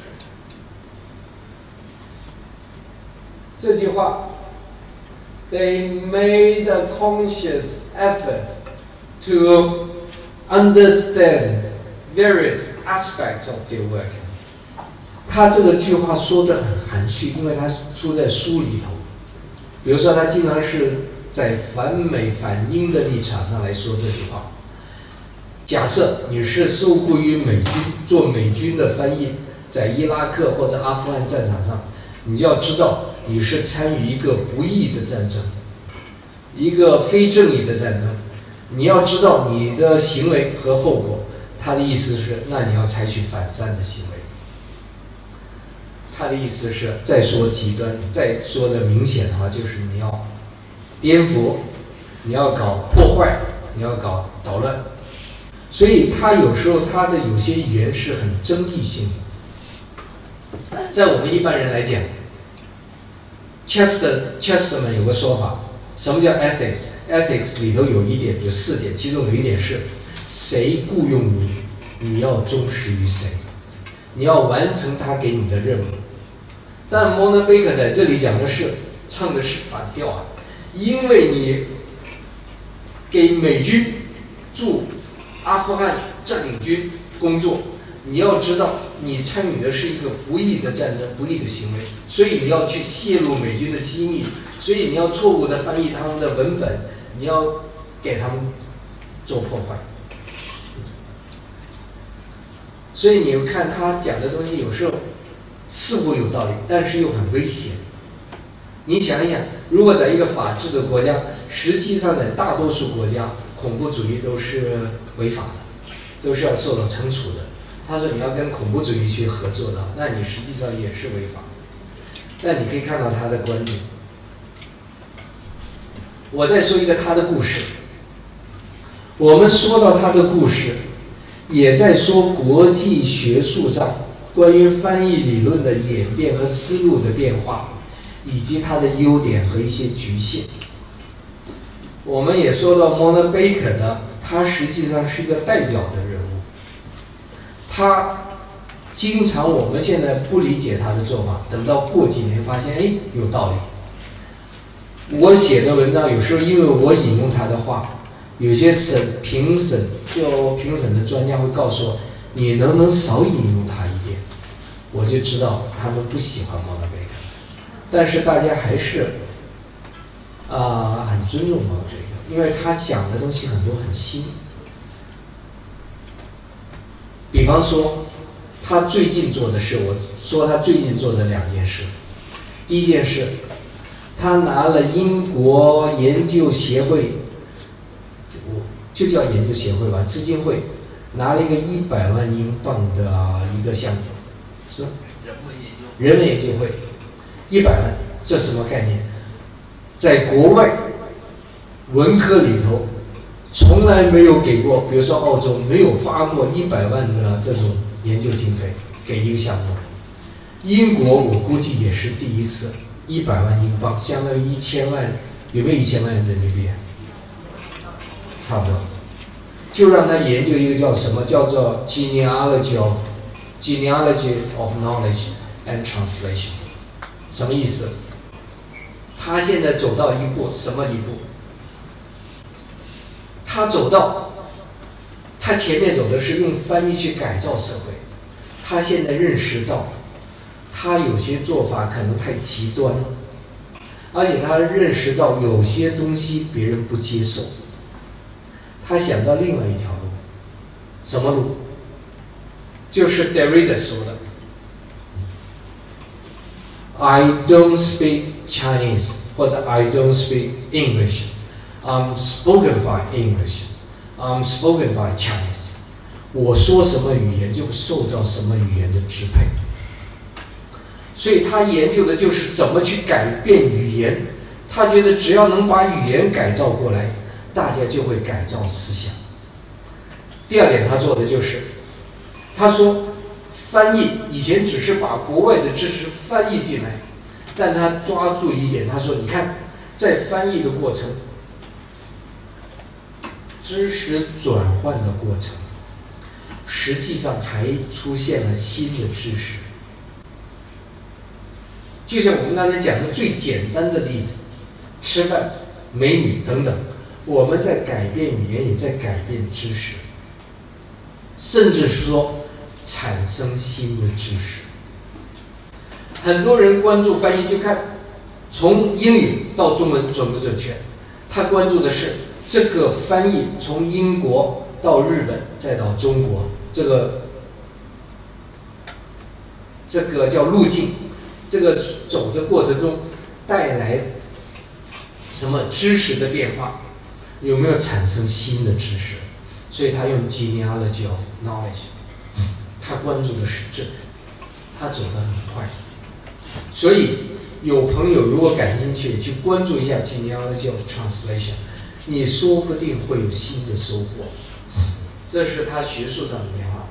这句话 ，They made a conscious effort to understand various aspects of their work。他这个句话说得很含蓄，因为他出在书里头。比如说，他经常是在反美反英的立场上来说这句话。假设你是受雇于美军做美军的翻译，在伊拉克或者阿富汗战场上，你就要知道你是参与一个不义的战争，一个非正义的战争，你要知道你的行为和后果。他的意思是，那你要采取反战的行为。他的意思是，再说极端，再说的明显的话，就是你要颠覆，你要搞破坏，你要搞捣乱。所以他有时候他的有些语言是很争议性的。在我们一般人来讲 ，Chesterman 有个说法，什么叫 ethics？ethics 里头有4点，其中有一点是，谁雇佣你，你要忠实于谁，你要完成他给你的任务。但莫纳贝克在这里讲的是，唱的是反调啊，因为你给美军驻阿富汗占领军工作，你要知道你参与的是一个不义的战争，不义的行为，所以你要去泄露美军的机密，所以你要错误的翻译他们的文本，你要给他们做破坏。所以你看他讲的东西，有时候似乎有道理，但是又很危险。你想一想，如果在一个法治的国家，实际上在大多数国家，恐怖主义都是违法的，都是要受到惩处的。他说你要跟恐怖主义去合作的，那你实际上也是违法。但你可以看到他的观点。我再说一个他的故事。我们说到他的故事，也在说国际学术上关于翻译理论的演变和思路的变化，以及它的优点和一些局限。我们也说到莫纳贝克呢，他实际上是一个代表的人物。他经常我们现在不理解他的做法，等到过几年发现，哎，有道理。我写的文章有时候因为我引用他的话，有些评审的专家会告诉我，你能不能少引用他一点？我就知道他们不喜欢莫纳贝克，但是大家还是很尊重莫纳贝克，因为他讲的东西很多很新。比方说，他最近做的事，我说他最近做的2件事。第一件事，他拿了英国研究协会，就叫研究协会吧，基金会拿了一个100万英镑的一个项目，是人文研究会，100万，这什么概念？在国外文科里头从来没有给过，比如说澳洲没有发过100万的这种研究经费给一个项目。英国我估计也是第一次，100万英镑相当于1000万，有没有1000万人民币？差不多。就让他研究一个叫什么，叫做 genealogy of knowledge and translation， 什么意思？他现在走到一步，什么一步？他前面走的是用翻译去改造社会，他现在认识到，他有些做法可能太极端了，而且他认识到有些东西别人不接受，他想到另外一条路，什么路？就是 Derrida 说的 ，I don't speak Chinese 或者 I don't speak English。I'm spoken by English. I'm spoken by Chinese. 我说什么语言就受到什么语言的支配。所以他研究的就是怎么去改变语言。他觉得只要能把语言改造过来，大家就会改造思想。第二点，他做的就是，他说翻译以前只是把国外的知识翻译进来，但他抓住一点，他说你看，在翻译的过程。知识转换的过程，实际上还出现了新的知识。就像我们刚才讲的最简单的例子，吃饭、美女等等，我们在改变语言，也在改变知识，甚至说产生新的知识。很多人关注翻译，就看从英语到中文准不准确，他关注的是。这个翻译从英国到日本再到中国，这个叫路径，这个走的过程中带来什么知识的变化，有没有产生新的知识？所以他用 genealogy of knowledge， 他关注的是这个，他走得很快。所以有朋友如果感兴趣，去关注一下 genealogy of translation。你说不定会有新的收获，这是他学术上的变化。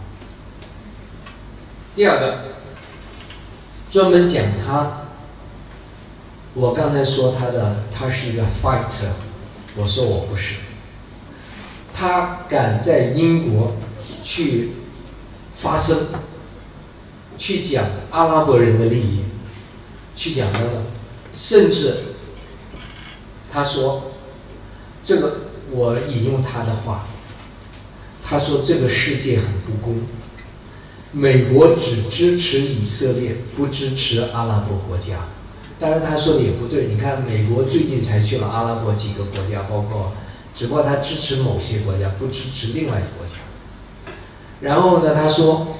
第二个，专门讲他，我刚才说他是一个 fighter， 我说我不是。他敢在英国去发声，去讲阿拉伯人的利益，去讲等等，甚至他说。这个我引用他的话，他说这个世界很不公，美国只支持以色列，不支持阿拉伯国家。当然他说的也不对，你看美国最近才去了阿拉伯几个国家，包括只不过他支持某些国家，不支持另外的国家。然后呢，他说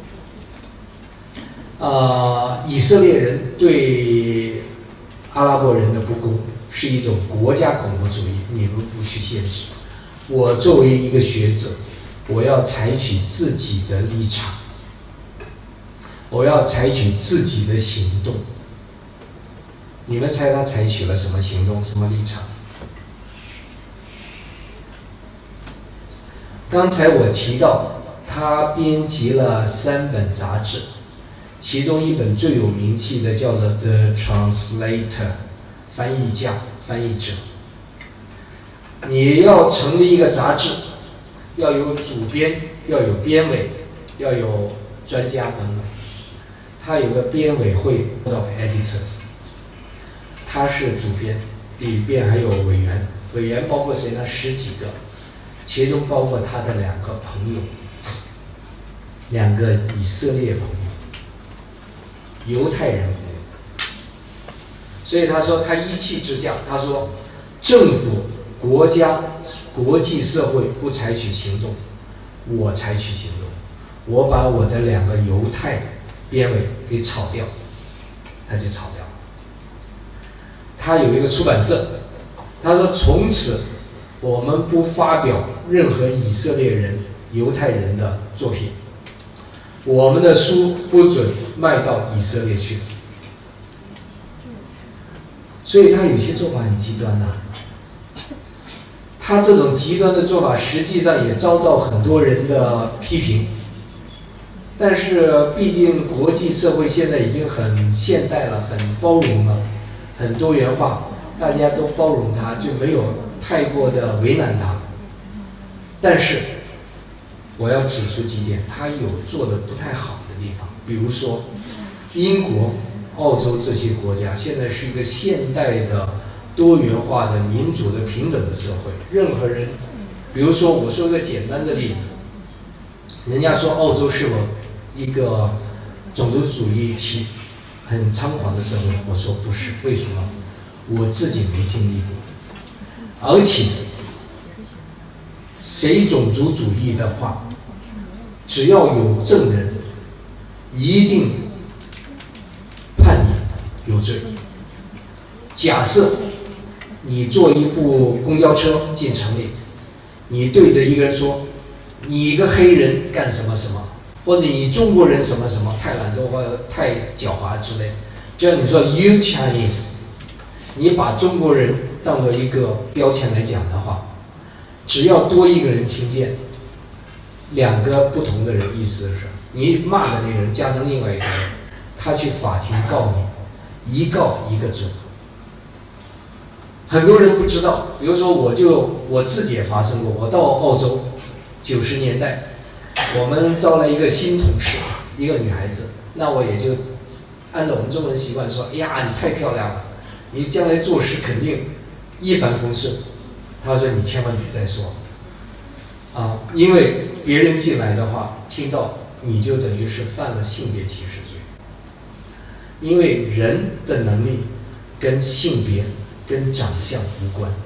以色列人对阿拉伯人的不公是一种国家恐怖主义，你们不去限制。我作为一个学者，我要采取自己的立场，我要采取自己的行动。你们猜他采取了什么行动，什么立场？刚才我提到，他编辑了3本杂志，其中一本最有名气的叫做《The Translator》，翻译家、翻译者。你要成立一个杂志，要有主编，要有编委，要有专家等等。他有个编委会 of editors， 他是主编，里边还有委员，委员包括谁呢？10几个，其中包括他的2个朋友，2个以色列朋友，犹太人朋友。所以他说，他一气之下，他说，政府、国家、国际社会不采取行动，我采取行动，我把我的2个犹太编委给炒掉，他就炒掉了。他有一个出版社，他说从此我们不发表任何以色列人、犹太人的作品，我们的书不准卖到以色列去。所以他有些做法很极端的， 他这种极端的做法，实际上也遭到很多人的批评。但是，毕竟国际社会现在已经很现代了，很包容了，很多元化，大家都包容他，就没有太过的为难他。但是，我要指出几点，他有做的不太好的地方，比如说，英国、澳洲这些国家现在是一个现代的、多元化的、民主的、平等的社会，任何人，比如说，我说个简单的例子，人家说澳洲是否一个种族主义很猖狂的社会，我说不是，为什么？我自己没经历过，而且谁种族主义的话，只要有证人，一定判你有罪。假设你坐一部公交车进城里，你对着一个人说，你一个黑人干什么什么，或者你中国人什么什么太懒惰或者太狡猾之类，只要你说 You Chinese， 你把中国人当做一个标签来讲的话，只要多一个人听见，两个不同的人，意思是你骂的那个人加上另外一个人，他去法庭告你，一告一个准。很多人不知道，比如说我自己也发生过，我到澳洲90年代，我们招来一个新同事，一个女孩子，那我也就按照我们中国人习惯说，哎呀，你太漂亮了，你将来做事肯定一帆风顺。他说你千万别再说，因为别人进来的话，听到你就等于是犯了性别歧视罪，因为人的能力跟性别、跟长相无关，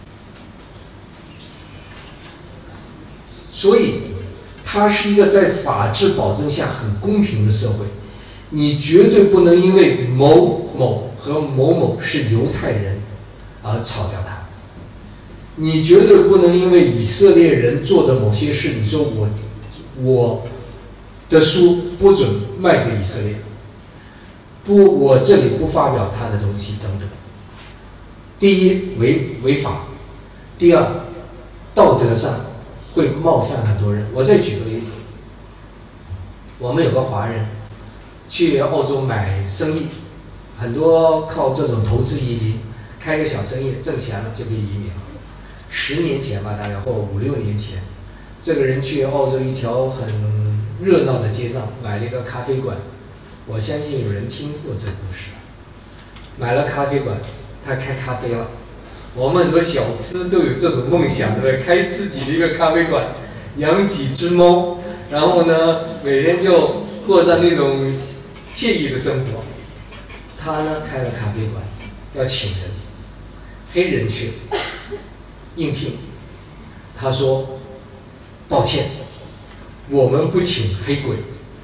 所以它是一个在法治保证下很公平的社会。你绝对不能因为某某和某某是犹太人而炒掉他，你绝对不能因为以色列人做的某些事，你说我的书不准卖给以色列，不，我这里不发表他的东西等等。第一，违法；第二，道德上会冒犯很多人。我再举个例子，我们有个华人去澳洲买生意，很多靠这种投资移民，开个小生意挣钱了就可以移民了。10年前吧，大概或5、6年前，这个人去澳洲一条很热闹的街上买了一个咖啡馆，我相信有人听过这个故事。买了咖啡馆，他开咖啡了。我们很多小资都有这种梦想，对不对？开自己的一个咖啡馆，养几只猫，然后呢，每天就过上那种惬意的生活。他呢开了咖啡馆，要请人，黑人去应聘，他说抱歉，我们不请黑鬼。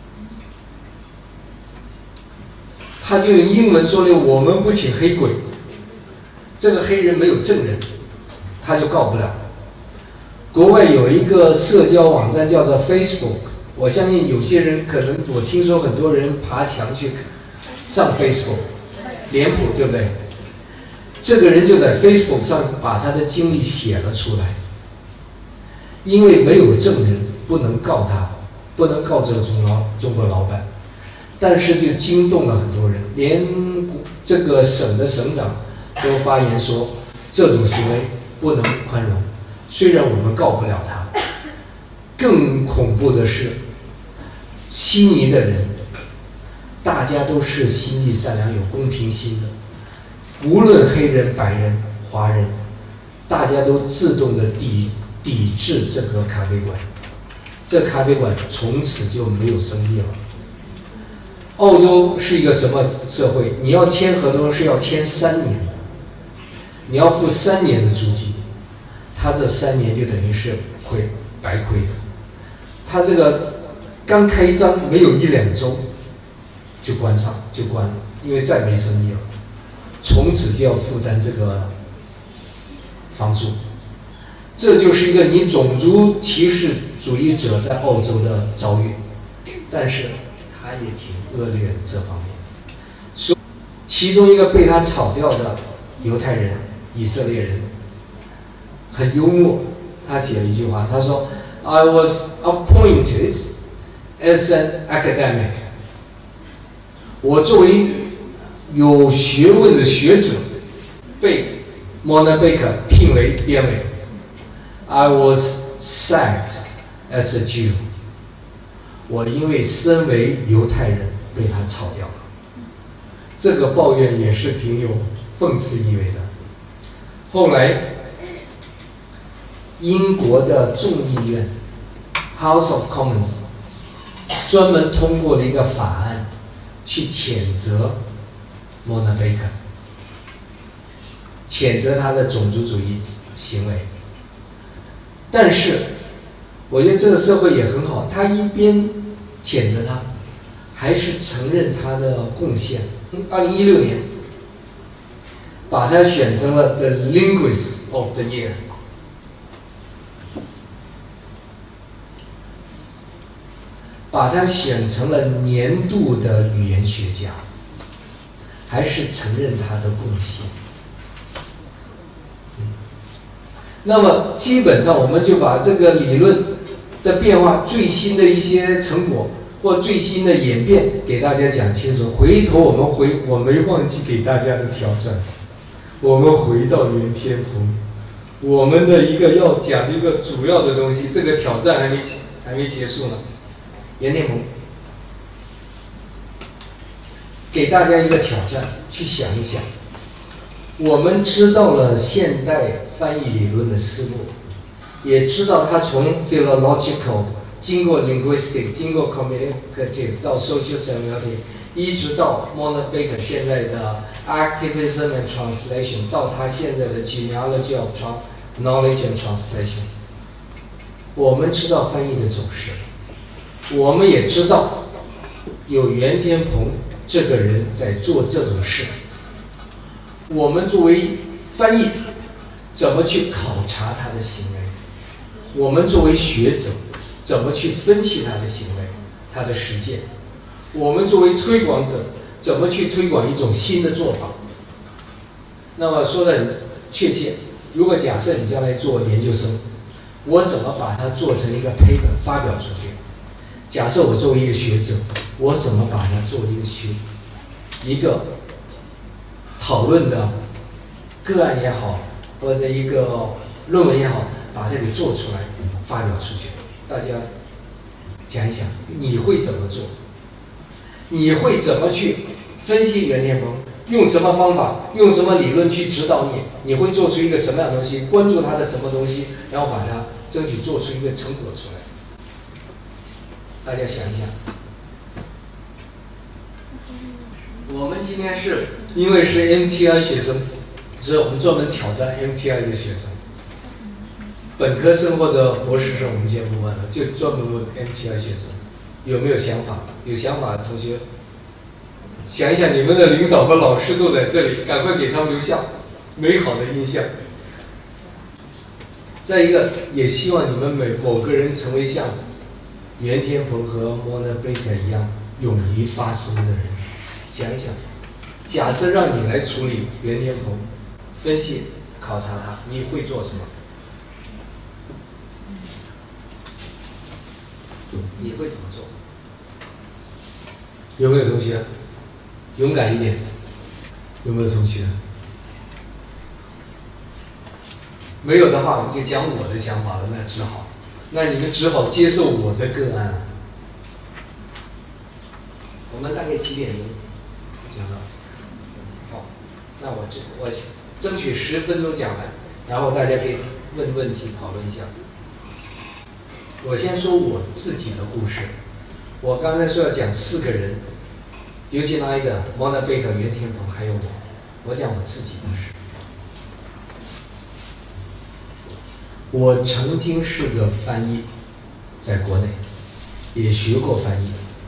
他就用英文说了我们不请黑鬼。这个黑人没有证人，他就告不了。国外有一个社交网站叫做 Facebook， 我相信有些人可能，我听说很多人爬墙去上 Facebook， 脸谱对不对？这个人就在 Facebook 上把他的经历写了出来，因为没有证人，不能告他，不能告这个中国老板，但是就惊动了很多人，连这个省的省长都发言说，这种行为不能宽容。虽然我们告不了他，更恐怖的是，悉尼的人，大家都是心地善良、有公平心的，无论黑人、白人、华人，大家都自动的抵制这个咖啡馆。这咖啡馆从此就没有生意了。澳洲是一个什么社会？你要签合同是要签3年的，你要付3年的租金，他这3年就等于是白亏的。他这个刚开张没有1、2周就关了，因为再没生意了，从此就要负担这个房租。这就是一个你种族歧视主义者在澳洲的遭遇，但是他也挺恶劣的这方面。所以其中一个被他炒掉的犹太人、以色列人， 很幽默。他写了一句话，他说 ：“I was appointed as an academic。”我作为有学问的学者，被 Mona Baker 聘为编委。I was sacked as a Jew。我因为身为犹太人被他炒掉了。这个抱怨也是挺有讽刺意味的。后来，英国的众议院 House of Commons 专门通过了一个法案，去谴责 Mona Baker， 谴责他的种族主义行为。但是，我觉得这个社会也很好，他一边谴责他，还是承认他的贡献。2016年，把他选成了 The Linguist of the Year。把他选成了年度的语言学家，还是承认他的贡献。那么基本上我们就把这个理论的变化、最新的一些成果或最新的演变给大家讲清楚。回头我没忘记给大家的挑战，我们回到袁天硼，我们的一个要讲的一个主要的东西，这个挑战还没结束呢。袁天硼给大家一个挑战，去想一想。我们知道了现代翻译理论的思路，也知道它从 philological 经过 linguistic 经过 communicative 到 social semiotic， 一直到 Mona Baker 现在的 activism and translation， 到他现在的 genealogy of knowledge and translation。我们知道翻译的走势，我们也知道有袁天硼这个人在做这种事。我们作为翻译，怎么去考察他的行为？我们作为学者，怎么去分析他的行为、他的实践？我们作为推广者，怎么去推广一种新的做法？那么说的很确切，如果假设你将来做研究生，我怎么把它做成一个 paper 发表出去？假设我作为一个学者，我怎么把它做一个讨论的个案也好，或者一个论文也好，把它给做出来，发表出去。大家想一想，你会怎么做？你会怎么去分析袁天硼？用什么方法？用什么理论去指导你？你会做出一个什么样的东西？关注他的什么东西？然后把它争取做出一个成果出来。大家想一想。我们今天是因为是 MTI 学生，所以我们专门挑战 MTI 的学生。本科生或者博士生我们先不问了，就专门问 MTI 学生有没有想法？有想法的同学，想一想，你们的领导和老师都在这里，赶快给他们留下美好的印象。再一个，也希望你们某个人成为像袁天硼和 Mona Baker 一样勇于发声的人。想一想，假设让你来处理袁天硼，分析、考察他，你会做什么？你会怎么做？有没有同学勇敢一点？有没有同学？没有的话，我就讲我的想法了。那你们只好接受我的个案了。我们大概几点钟讲到？好，那我争取10分钟讲完，然后大家可以问问题讨论一下。我先说我自己的故事。我刚才说要讲4个人，尤其那一个 Mona Baker、袁天硼还有我讲我自己的事。我曾经是个翻译，在国内也学过翻译，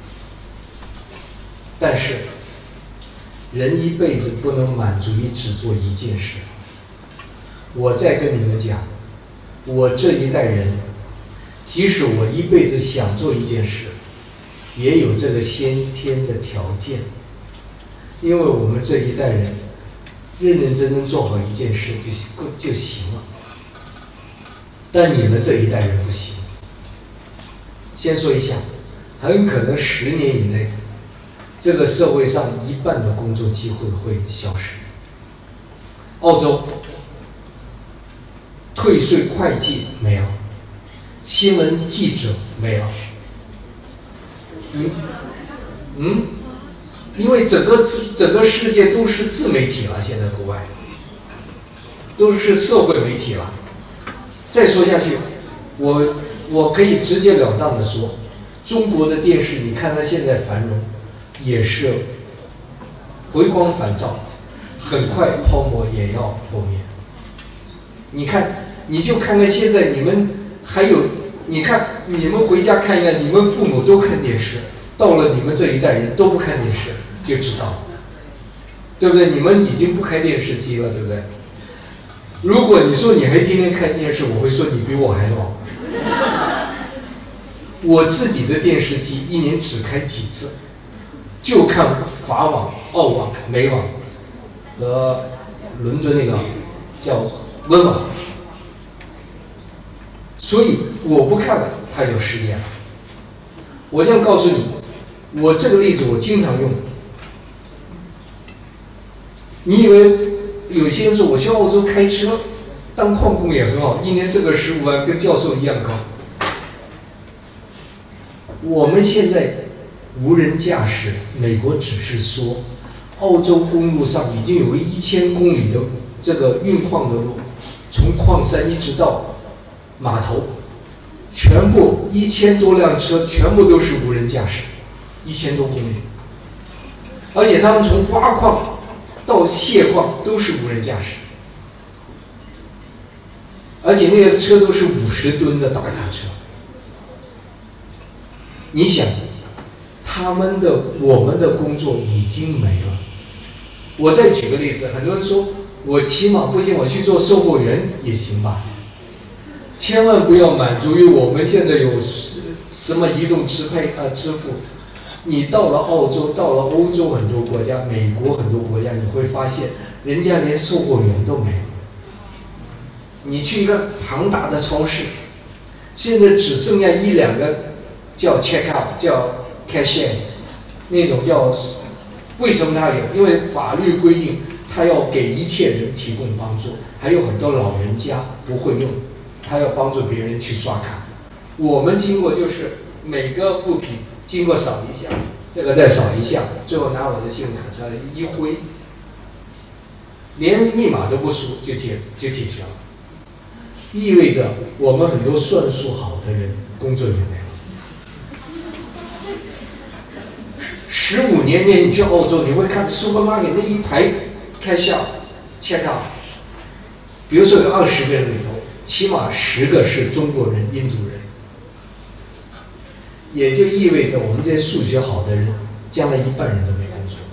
但是人一辈子不能满足于只做一件事。我再跟你们讲，我这一代人，即使我一辈子想做一件事，也有这个先天的条件，因为我们这一代人认认真真做好一件事就行了。 但你们这一代人不行。先说一下，很可能10年以内，这个社会上一半的工作机会会消失。澳洲退税会计没有，新闻记者没有。因为整个世界都是自媒体了，现在国外都是社会媒体了。再说下去，我可以直截了当的说，中国的电视，你看它现在繁荣，也是回光返照，很快泡沫也要破灭。你看，你就看看现在你们还有，你看你们回家看一下，你们父母都看电视，到了你们这一代人都不看电视，就知道，对不对？你们已经不开电视机了，对不对？如果你说你还天天看电视，我会说你比我还老。我自己的电视机1年只开几次，就看法网、澳网、美网和伦敦那个叫温网，所以我不看了，它就失业了。我这样告诉你，我这个例子我经常用。你以为有些人说我去澳洲开车当矿工也很好，1年挣个15万，跟教授一样高。我们现在无人驾驶，美国只是说，澳洲公路上已经有1000公里的这个运矿的路，从矿山一直到码头，全部1000多辆车，全部都是无人驾驶，1000多公里，而且他们从挖矿到卸矿都是无人驾驶，而且那些车都是50吨的大卡车。你想，我们的工作已经没了。我再举个例子，很多人说我起码不行，我去做售货员也行吧。千万不要满足于我们现在有什么移动支付。你到了澳洲，到了欧洲很多国家，美国很多国家，你会发现人家连售货员都没有。你去一个庞大的超市，现在只剩下1-2个叫 check out， 叫 cashier， 那种叫，为什么他有？因为法律规定他要给一切人提供帮助，还有很多老人家不会用，他要帮助别人去刷卡。我们经过就是每个物品经过扫一下，这个再扫一下，最后拿我的信用卡册一挥，连密码都不输就解决了。意味着我们很多算术好的人工作也没了。15年前你去澳洲，你会看 supermarket 那一排cash out check out， 比如说有20个人里头，起码10个是中国人、印度人，也就意味着我们这些数学好的人，将来1半人都没工作。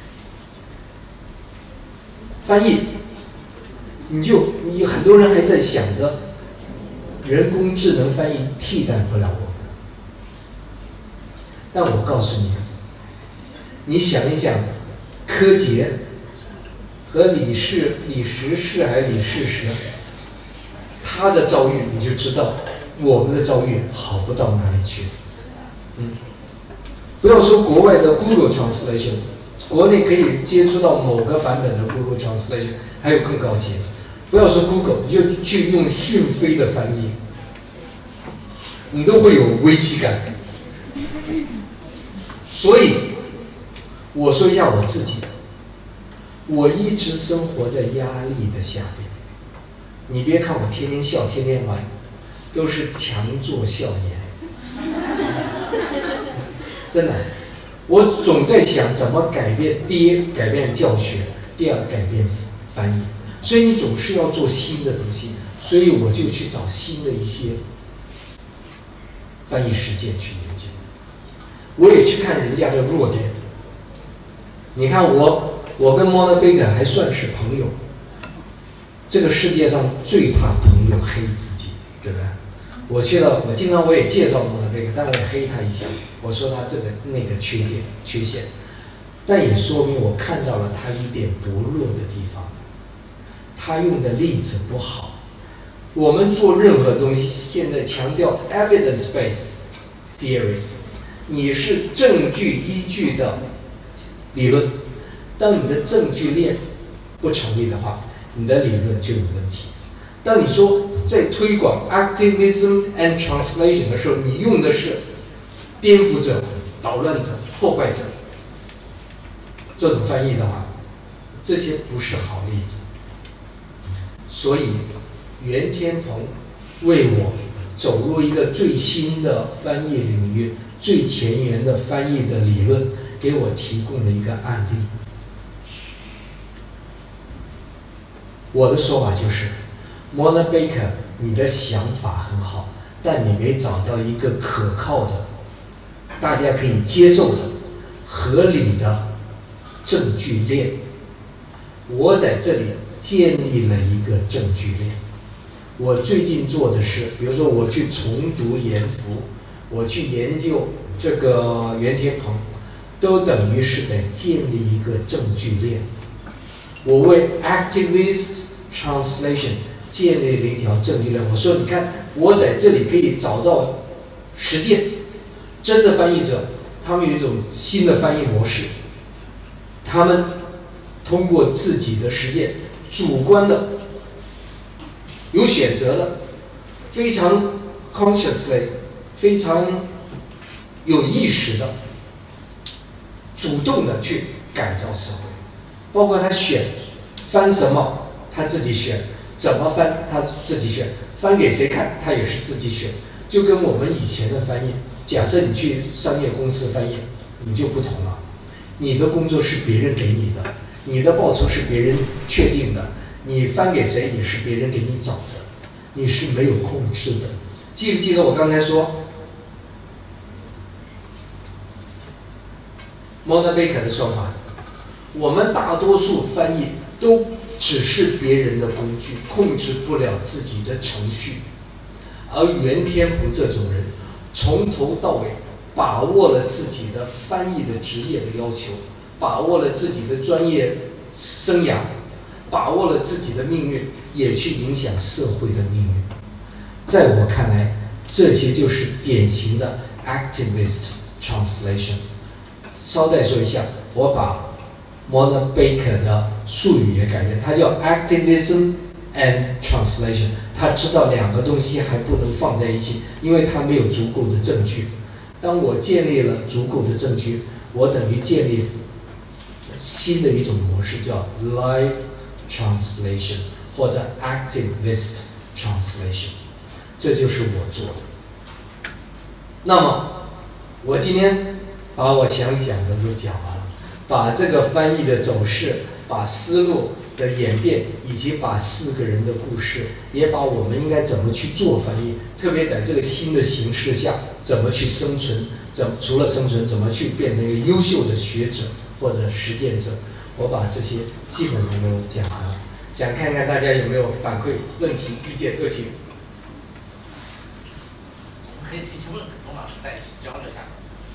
翻译，你很多人还在想着人工智能翻译替代不了我们，但我告诉你，你想一想，柯洁和李石还是李世石，他的遭遇你就知道我们的遭遇好不到哪里去。不要说国外的 Google Translation， 国内可以接触到某个版本的 Google Translation， 还有更高级的。不要说 Google， 你就去用讯飞的翻译，你都会有危机感。所以我说一下我自己，我一直生活在压力的下面。你别看我天天笑天天玩，都是强作笑颜。真的，我总在想怎么改变。第一，改变教学；第二，改变翻译。所以你总是要做新的东西，所以我就去找新的一些翻译实践去研究。我也去看人家的弱点。你看我跟莫纳贝克还算是朋友。这个世界上最怕朋友黑自己，对不对？我经常也介绍莫纳贝克，但我也黑他一下，我说他这个那个缺陷，但也说明我看到了他一点薄弱的地方。他用的例子不好， 我们做任何东西，现在强调 evidence-based theories， 你是证据依据的理论。当你的证据链不成立的话，你的理论就有问题。当你说在推广 activism and translation 的时候，你用的是颠覆者、捣乱者、破坏者这种翻译的话，这些不是好例子。所以袁天鹏为我走入一个最新的翻译领域、最前沿的翻译的理论，给我提供了一个案例。我的说法就是 ，Mona Baker， 你的想法很好，但你没找到一个可靠的、大家可以接受的、合理的证据链。我在这里建立了一个证据链。我最近做的是，比如说我去重读严复，我去研究这个袁天鹏，都等于是在建立一个证据链。我为 activist translation 建立了一条证据链。我说，你看，我在这里可以找到实践真的翻译者，他们有一种新的翻译模式，他们通过自己的实践，主观的、有选择的、非常 consciously、非常有意识的、主动的去改造社会，包括他选翻什么，他自己选；怎么翻，他自己选；翻给谁看，他也是自己选。就跟我们以前的翻译，假设你去商业公司翻译，你就不同了。你的工作是别人给你的，你的报酬是别人确定的，你翻给谁也是别人给你找的，你是没有控制的。记不记得我刚才说 Mona Baker 的说法？我们大多数翻译都只是别人的工具，控制不了自己的程序。而袁天鹏这种人，从头到尾把握了自己的翻译的职业的要求，把握了自己的专业生涯，把握了自己的命运，也去影响社会的命运。在我看来，这些就是典型的 activist translation。稍待说一下，我把 Mona Baker 的术语也改变，它叫 activism and translation。他知道两个东西还不能放在一起，因为他没有足够的证据。当我建立了足够的证据，我等于建立新的一种模式，叫 live translation 或者 activist translation。这就是我做的。那么，我今天把我想讲的都讲完了，把这个翻译的走势，把思路的演变，以及把4个人的故事，也把我们应该怎么去做翻译，特别在这个新的形势下，怎么去生存，除了生存，怎么去变成一个优秀的学者或者实践者，我把这些基本上都讲完了。想看看大家有没有反馈、问题、意见都行。 可以提问，总老师再交流一下。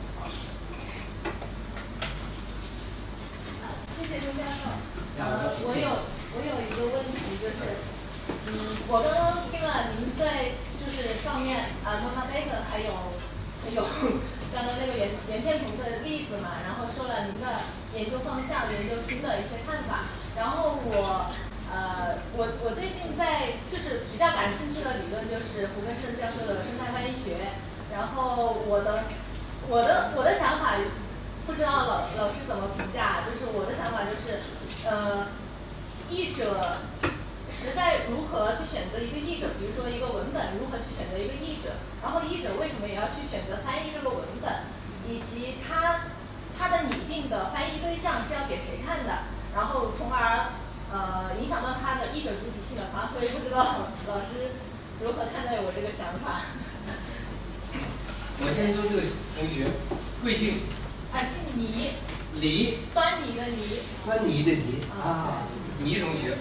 谢谢周教授。我有一个问题，就是我刚刚听了您在就是上面Mona Baker还有刚刚那个袁天鹏的例子嘛，然后说了您的研究方向、研究新的一些看法。然后我最近在就是比较感兴趣的理论就是胡根生教授的生态翻译学。然后我的想法，不知道老师怎么评价？就是我的想法就是，译者时代如何去选择一个译者，比如说一个文本如何去选择一个译者，然后译者为什么也要去选择翻译这个文本，以及他的拟定的翻译对象是要给谁看的，然后从而影响到他的译者主体性的发挥。不知道老师如何看待我这个想法？ 我先说这个同学，贵姓？ 姓倪。 李。 端倪的倪。 端倪的倪啊，倪同学。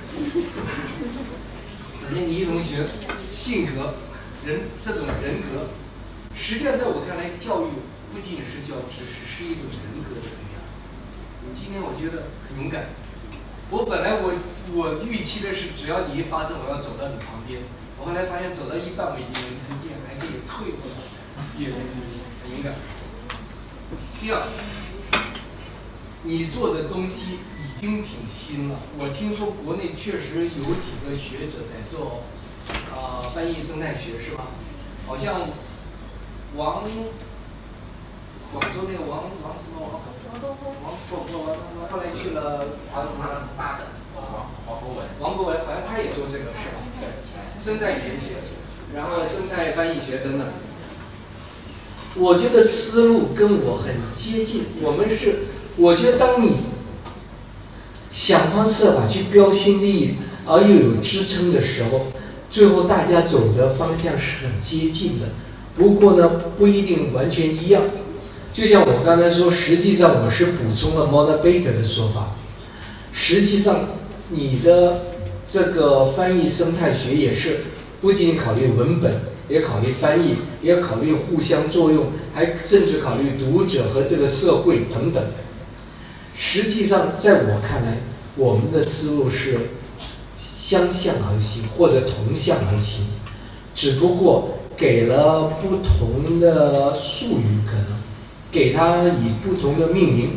首先，倪同学性格、这种人格，实际上在我看来，教育不仅仅是教知识，是一种人格的培养。你今天我觉得很勇敢。我本来我预期的是，只要你一发声，我要走到你旁边， 我后来发现走到一半我已经人成店还可以退回来，也是很勇敢。第二，你做的东西已经挺新了。我听说国内确实有几个学者在做翻译生态学，是吧？好像广州那个王什么王后来去了大的王国文，好像他也做这个事，对，生态学，然后生态翻译学等等。 我觉得思路跟我很接近。我觉得当你想方设法去标新立异，而又有支撑的时候，最后大家走的方向是很接近的。不过呢，不一定完全一样。就像我刚才说，实际上我是补充了 Mona Baker 的说法。实际上，你的这个翻译生态学也是不仅考虑文本，也考虑翻译，也考虑互相作用，还甚至考虑读者和这个社会等等。实际上，在我看来，我们的思路是相向而行，或者同向而行，只不过给了不同的术语，可能给它以不同的命名。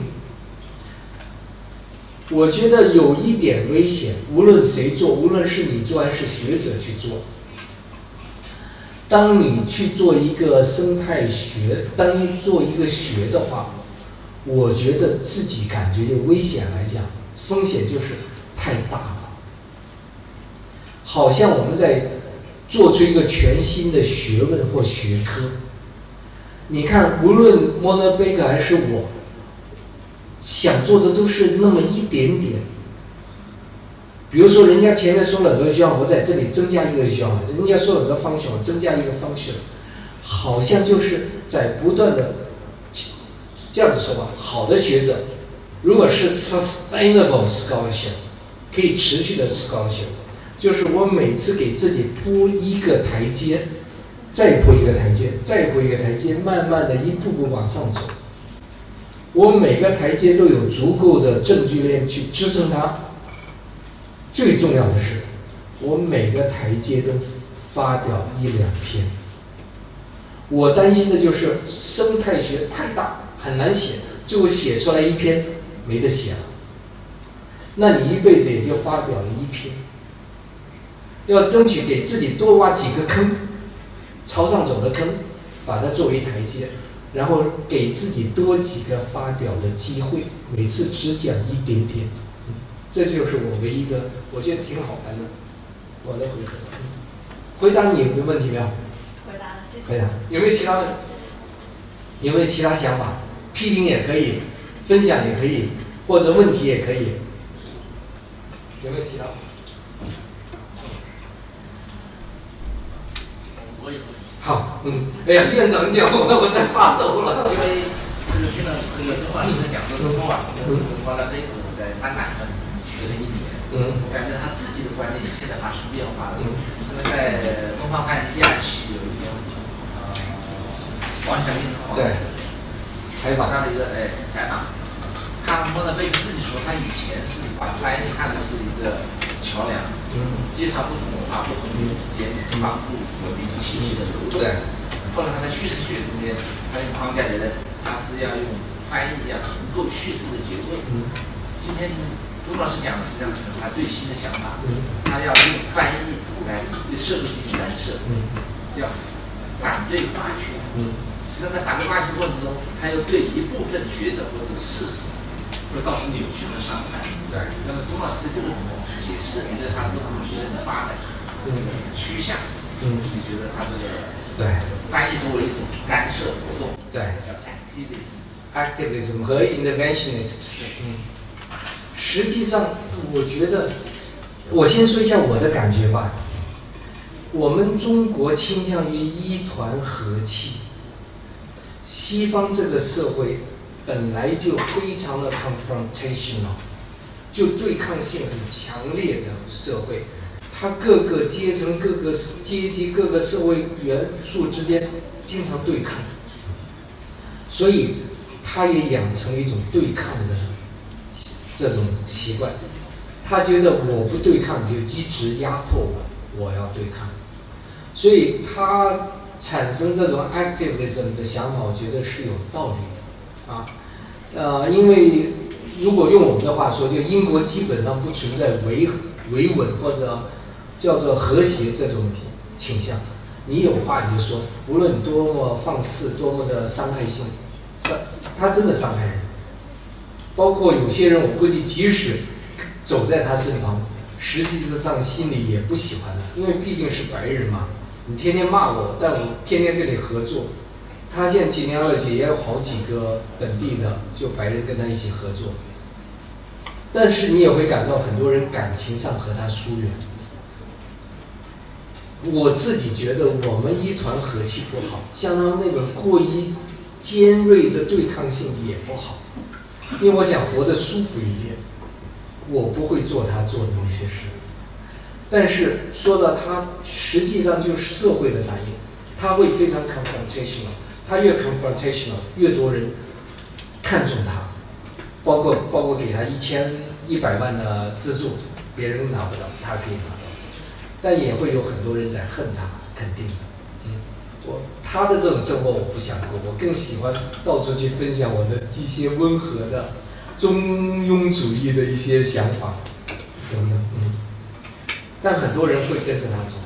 我觉得有一点危险，无论谁做，无论是你做还是学者去做，当你去做一个生态学，当你做一个学的话，我觉得自己感觉就危险来讲，风险就是太大了。好像我们在做出一个全新的学问或学科。你看，无论 Mona Baker 还是我，想做的都是那么一点点。比如说，人家前面说了很多项，我在这里增加一个项；人家说了很多方向，我增加一个方向，好像就是在不断的这样子说吧。好的学者，如果是 sustainable scholarship， 可以持续的 scholarship， 就是我每次给自己铺一个台阶，再铺一个台阶，再铺一个台阶，慢慢的一步步往上走。我每个台阶都有足够的证据链去支撑它。最重要的是，我每个台阶都发表1-2篇。我担心的就是生态学太大，很难写，最后写出来一篇没得写了。那你一辈子也就发表了1篇。要争取给自己多挖几个坑，朝上走的坑，把它作为台阶。然后给自己多几个发表的机会，每次只讲一点点，这就是我唯一的，我觉得挺好玩的。我的回答你的问题没有？ 回答了，谢谢。 回答。有没有其他的？有没有其他想法？批评也可以，分享也可以，或者问题也可以。有没有其他？ 我有。 好，哎呀，院长讲我在发抖了。 因为听了这个钟老师的讲座之后啊，Mona Baker我在班南上学了1年，我感觉他自己的观点现在发生变化了。因为在东方翻译第2期有一篇王小明对采访他的一个采访，他Mona Baker自己说，他以前是把翻译看作是一个桥梁，介绍不同文化、不同民族之间帮助文明和信息的流动。 对。 后来他在叙事学中间，他用框架觉得他是要用翻译要重构叙事的结构。今天钟老师讲的实际上是他最新的想法，他要用翻译来对社会进行干涉，要反对霸权。实际上在反对霸权过程中，他又对一部分学者或者事实会造成扭曲和伤害。 对。 那么钟老师对这个怎么解释？你对他这种学的发展趋向，你觉得他这个对翻译作为一种干涉活动， 对 activism 和 interventionist， 实际上我觉得，我先说一下我的感觉吧。我们中国倾向于一团和气，西方这个社会本来就非常的 confrontational， 就对抗性很强烈的社会。它各个阶层、各个阶级、各个社会元素之间经常对抗，所以他也养成一种对抗的这种习惯。他觉得我不对抗，你就一直压迫我，我要对抗。 所以他产生这种 activism 的想法，我觉得是有道理的啊。因为如果用我们的话说，就英国基本上不存在维稳或者叫做和谐这种倾向。你有话你就说，无论你多么放肆，多么的伤害性，他真的伤害人。包括有些人，我估计即使走在他身旁，实际上心里也不喜欢他，因为毕竟是白人嘛。你天天骂我，但我天天跟你合作。他现在genealogy也有好几个本地的就白人跟他一起合作，但是你也会感到很多人感情上和他疏远。我自己觉得我们一团和气不好，像他们那种过于尖锐的对抗性也不好，因为我想活得舒服一点，我不会做他做的那些事。但是说到他实际上就是社会的反应，他会非常 confrontational， 他越 confrontational 越多人看重他，包括给他1100万的资助，别人拿不到，他可以拿到，但也会有很多人在恨他，肯定的。他的这种生活我不想过，我更喜欢到处去分享我的一些温和的中庸主义的一些想法等等。但很多人会跟着他走。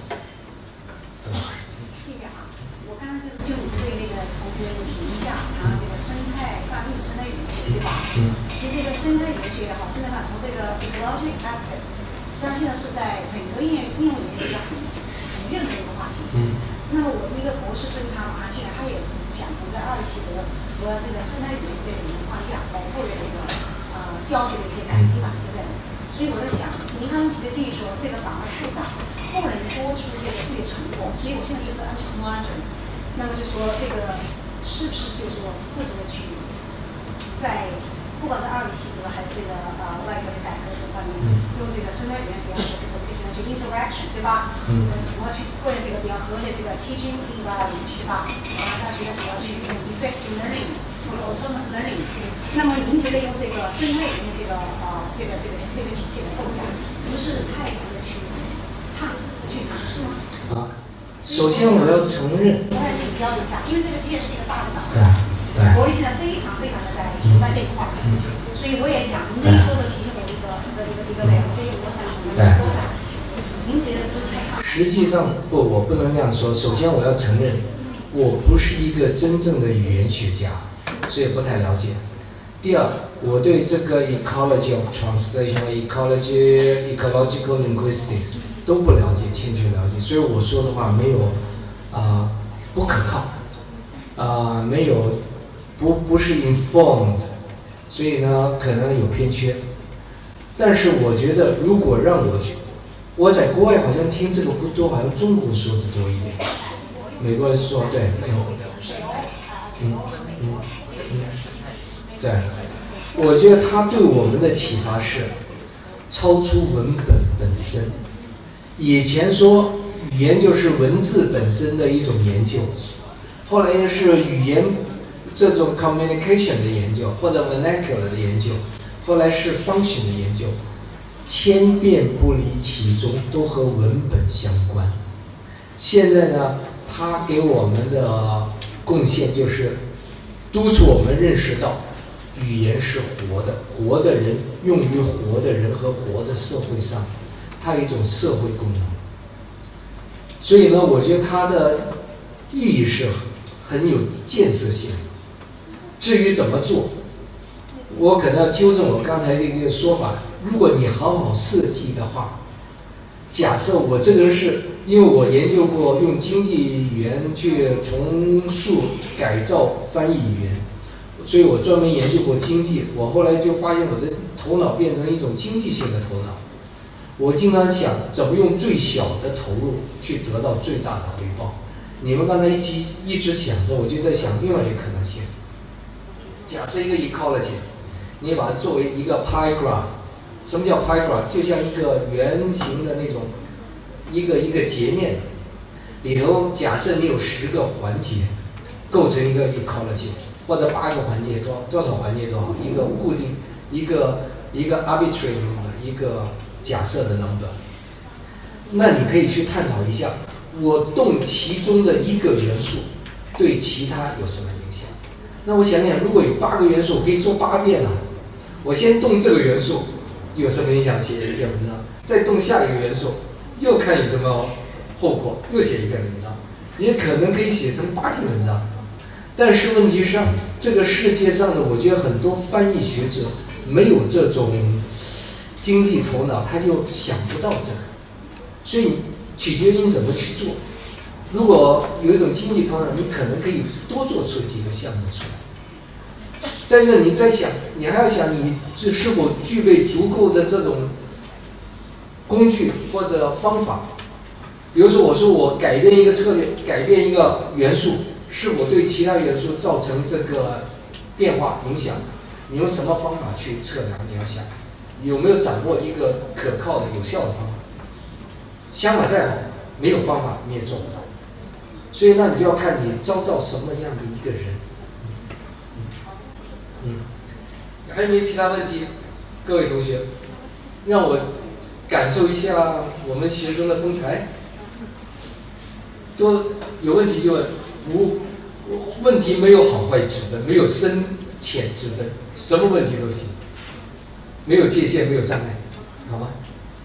谢谢啊，我刚刚就你对那个同学的评价，谈到这个生态翻译、生态语言学，对吧？其实这个生态语言学也好，生态法从这个 ecologic aspect， 实际上现在是在整个应用里面一个很热门的一个话题。那么我的一个博士生他马上进来，他也是想从在2期和这个生态语言这个理论框架，包括这个教学的一些感知吧，就这样。所以我在想，您刚刚提的建议说这个榜太大，不能多出这个特别成果，所以我现在就是 I'm smarter。那么就说这个是不是就是说不值得去在不管是2期还是这个外交的改革这方面，用这个生态语言比方说怎么去 interaction， 对吧？怎么去为了这个比较合理的这个 teaching environment， 对吧？那比较主要去用 effective learning 或者 autonomous learning。那么您觉得用这个生态语言这个体系的构架，不是太值得去尝试吗？ 首先我要承认， 我来请教一下，因为这个的确是一个大的板块， 对， 国力现在非常的在崇拜这一块，所以我也想您这一说的提醒我一个点，所以我想我们多讲。您觉得不是太好？ 实际上我不能这样说。首先我要承认，我不是一个真正的语言学家，所以不太了解。第二，我对这个 ecology of translation、ecological linguistics 都不了解，欠缺了解，所以我说的话没有不可靠，没有不是 informed， 所以呢可能有偏缺。但是我觉得，如果让我去，我在国外好像听这个不多，好像中国说的多一点，美国人说对，对，我觉得他对我们的启发是超出文本本身。以前说语言就是文字本身的一种研究，后来是语言这种 communication 的研究，或者 vernacular 的研究，后来是 function 的研究，千变不离其中，都和文本相关。现在呢，他给我们的贡献就是督促我们认识到语言是活的，活的人用于活的人和活的社会上，它有一种社会功能。所以呢，我觉得它的意义是很有建设性。至于怎么做，我可能要纠正我刚才的一个说法。如果你好好设计的话，假设我这个人是因为我研究过用经济语言去重塑改造翻译语言，所以我专门研究过经济。我后来就发现我的头脑变成一种经济性的头脑。我经常想怎么用最小的投入去得到最大的回报。你们刚才一直想着，我就在想另外一个可能性。假设一个 ecology， 你把它作为一个 pie graph。什么叫 pie graph？ 就像一个圆形的那种一个截面，里头假设你有10个环节构成一个 ecology， 或者8个环节多少环节都好，一个固定一个 arbitrary number， 一个假设的 number。那你可以去探讨一下， 我动其中的一个元素对其他有什么影响？那我想想，如果有8个元素，我可以做8遍啊。我先动这个元素有什么影响，写一篇文章，再动下一个元素，又看有什么后果，又写一篇文章，也可能可以写成8篇文章。但是问题上，这个世界上的，我觉得很多翻译学者没有这种经济头脑，他就想不到这个。所以取决于你怎么去做。如果有一种经济头脑，你可能可以多做出几个项目出来。再一个，你在想，你还要想你是否具备足够的这种工具或者方法。比如说，我说我改变一个策略，改变一个元素，是否对其他元素造成这个变化影响？你用什么方法去测量？你要想有没有掌握一个可靠的、有效的方法。想法再好，没有方法你也做不到。所以那你就要看你招到什么样的一个人。还有没有其他问题？各位同学，让我感受一下我们学生的风采。都有问题就问，问题没有好坏之分，没有深浅之分，什么问题都行，没有界限，没有障碍，好吗？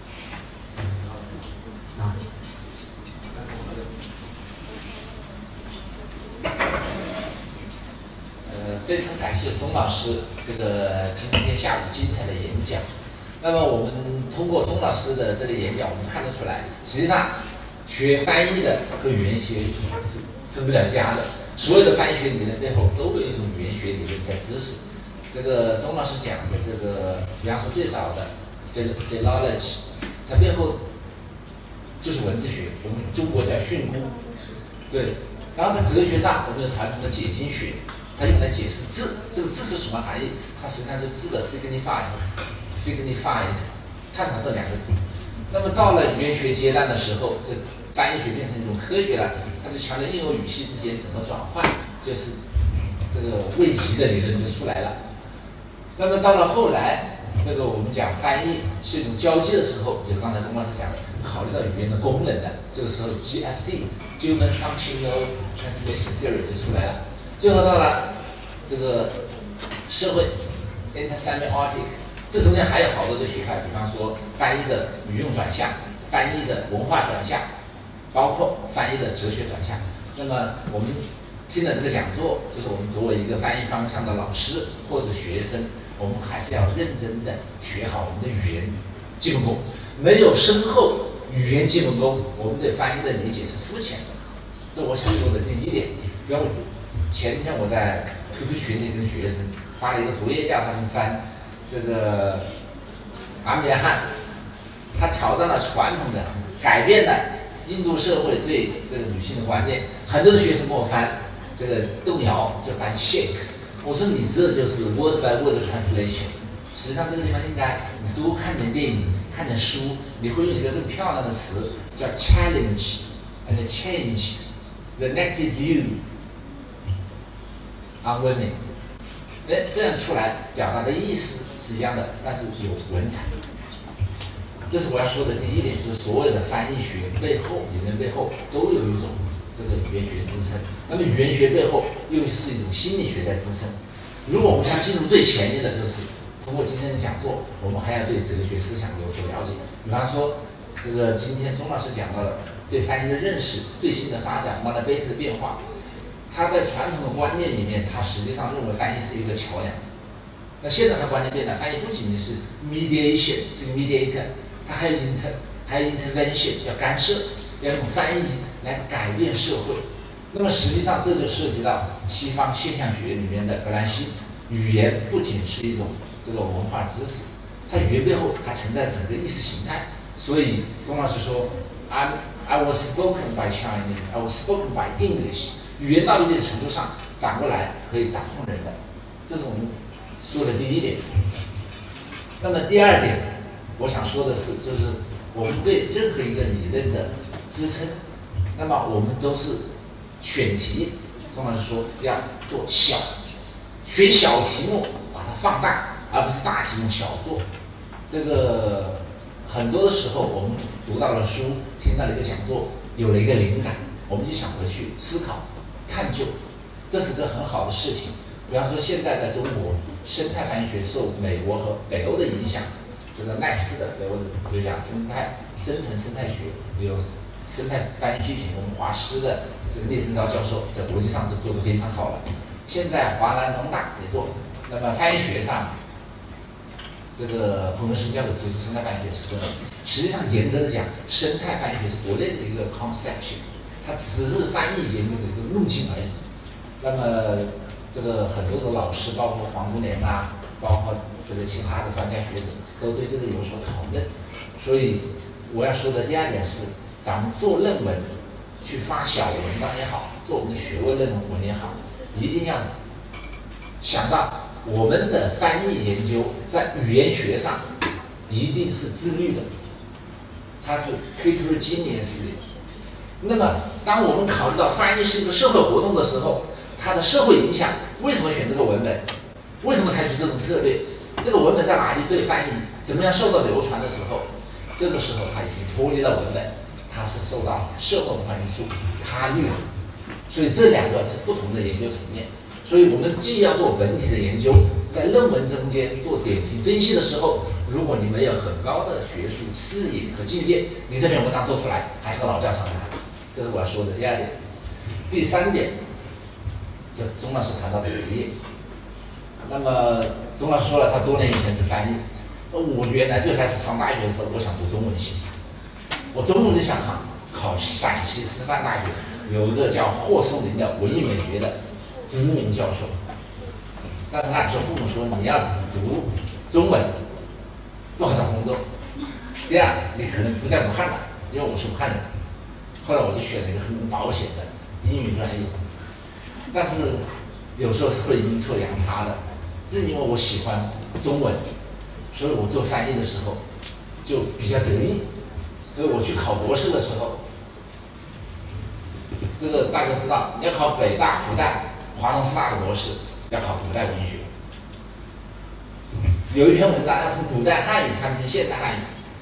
非常感谢钟老师这个今天下午精彩的演讲。那么我们通过钟老师的这个演讲，我们看得出来，实际上学翻译的和语言学是分不了家的。所有的翻译学理论背后都有一种语言学理论在支持。这个钟老师讲的这个，比方说最早的 philology， 它背后就是文字学，我们中国叫训诂，对。然后在哲学上，我们有传统的解经学。它用来解释字，这个字是什么含义？它实际上就是字的 signified， 探讨这2个字。那么到了语言学阶段的时候，这翻译学变成一种科学了，它是强调应有语系之间怎么转换，就是这个位移的理论就出来了。那么到了后来，这个我们讲翻译是一种交接的时候，就是刚才钟老师讲的，考虑到语言的功能的，这个时候 GFT（Human Functional Translation Theory） 就出来了。最后到了这个社会 intersemiotic， 这中间还有好多的学派，比方说翻译的语用转向，翻译的文化转向，包括翻译的哲学转向。那么我们听了这个讲座，就是我们作为一个翻译方向的老师或者学生，我们还是要认真的学好我们的语言基本功。没有深厚语言基本功，我们对翻译的理解是肤浅的。这我想说的第一点。比方前天我在 QQ 群里跟学生发了一个作业，要他们翻这个阿米尔汗，他挑战了传统的，改变了印度社会对这个女性的观念。很多的学生跟我翻这个动摇，就翻 shake。我说你这就是 word by word translation。实际上这个地方应该你多看点电影，看点书，你会用一个更漂亮的词叫 challenge and change the negative view on women。这样出来表达的意思是一样的，但是有文采。这是我要说的第一点，就是所有的翻译学背后、理论背后都有一种这个语言学支撑。那么语言学背后又是一种心理学在支撑。如果我们想进入最前沿的，就是通过今天的讲座，我们还要对哲学思想有所了解。比方说，这个今天钟老师讲到了对翻译的认识、最新的发展、Montebaker 的变化。他在传统的观念里面，他实际上认为翻译是一个桥梁。那现在他观念变了，翻译不仅仅是 mediation， 是个 mediator， 他还有 intervention， 要干涉，要用翻译来改变社会。那么实际上这就涉及到西方现象学里面的格兰西，语言不仅是一种这个文化知识，它语言背后还承载整个意识形态。所以钟老师说 I was spoken by Chinese, I was spoken by English。语言到一定程度上，反过来可以掌控人的，这是我们说的第一点。那么第二点，我想说的是，就是我们对任何一个理论的支撑，那么我们都是选题。钟老师说要做选小题目，把它放大，而不是大题目小做。这个很多的时候，我们读到了书，听到了一个讲座， 有了一个灵感，我们就想回去思考、探究，这是个很好的事情。比方说，现在在中国，生态翻译学受美国和北欧的影响，这个奈斯的北欧的就讲生成生态学，有生态翻译批评，我们华师的这个聂政昭教授在国际上都做得非常好了。现在华南农大也做，那么翻译学上，这个彭文生教授提出生态翻译学10个，实际上严格的讲，生态翻译学是国内的一个 conception， 它只是翻译研究的一个路径而已。那么这个很多的老师，包括黄竹莲啊，包括这个其他的专家学者，都对这个有所讨论。所以我要说的第二点是，咱们做论文，去发小的文章也好，做我们的学位论文也好，一定要想到我们的翻译研究在语言学上一定是自律的，它是 heterogeneous。那么当我们考虑到翻译是一个社会活动的时候，它的社会影响，为什么选这个文本？为什么采取这种策略？这个文本在哪里被翻译？怎么样受到流传的时候，这个时候它已经脱离了文本，它是受到社会文化因素他律了。所以这两个是不同的研究层面。所以我们既要做本体的研究，在论文中间做点评分析的时候，如果你没有很高的学术视野和境界，你这篇文章做出来还是个老教程。这是我要说的第二点。第三点，这钟老师谈到的职业。那么钟老师说了，他多年以前是翻译。我原来最开始上大学的时候，我想读中文系，我中文就想考陕西师范大学，有一个叫霍松龄的文艺美学的知名教授。但是那时候父母说，你要读中文不好找工作。第二，你可能不在武汉了，因为我是武汉人。后来我就选了一个很保险的英语专业，但是有时候是会阴错阳差的。正因为我喜欢中文，所以我做翻译的时候就比较得意。所以我去考博士的时候，这个大家知道，你要考北大、复旦、华东师大的博士，要考古代文学。有一篇文章要从古代汉语翻成现代汉语，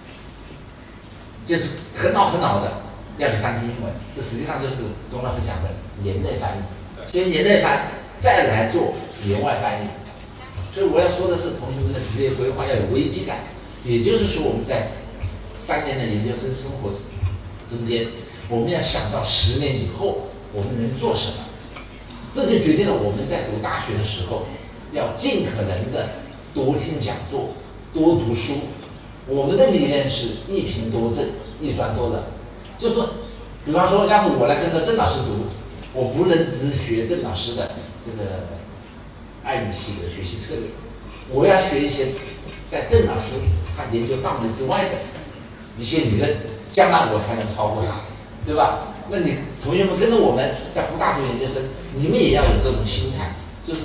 就是很老的。要去翻成英文，这实际上就是钟老师讲的言内翻译，先言内翻，再来做言外翻译。所以我要说的是，同学们的职业规划要有危机感，也就是说，我们在3年的研究生生活中间，我们要想到10年以后我们能做什么，这就决定了我们在读大学的时候要尽可能的多听讲座，多读书。我们的理念是一评多正，一专多冷。就是说，比方说，要是我来跟着邓老师读，我不能只学邓老师的这个爱语系的学习策略，我要学一些在邓老师他研究范围之外的一些理论，将来我才能超过他，对吧？那你同学们跟着我们在复大读研究生，你们也要有这种心态，就是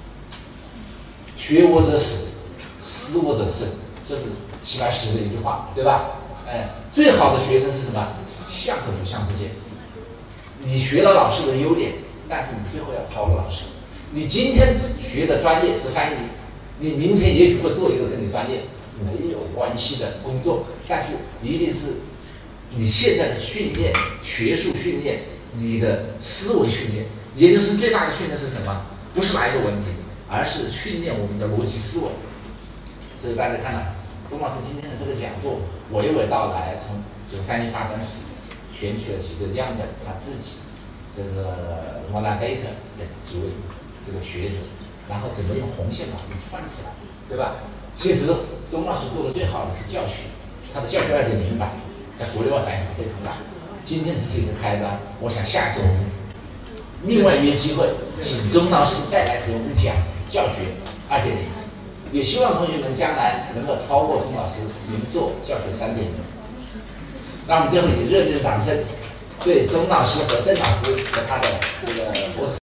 学我者死，死我者生，这是齐白石的一句话，对吧？最好的学生是什么？像和不像之间，你学了老师的优点，但是你最后要超过老师。你今天学的专业是翻译，你明天也许会做一个跟你专业没有关系的工作，但是一定是你现在的训练、学术训练、你的思维训练。研究生最大的训练是什么？不是哪一个文凭，而是训练我们的逻辑思维。所以大家看了钟老师今天的这个讲座，娓娓道来，从这个翻译发展史选取了几个样本，他自己这个莫兰贝克等几位这个学者，然后怎么用红线把它们串起来，对吧？其实钟老师做的最好的是教学，他的教学2.0版在国内外反响非常大。今天只是一个开端，我想下次我们另外约机会，请钟老师再来给我们讲教学2.0。也希望同学们将来能够超过钟老师，能做教学3.0。让我们最后以热烈的掌声，对钟老师和邓老师和他的这个博士。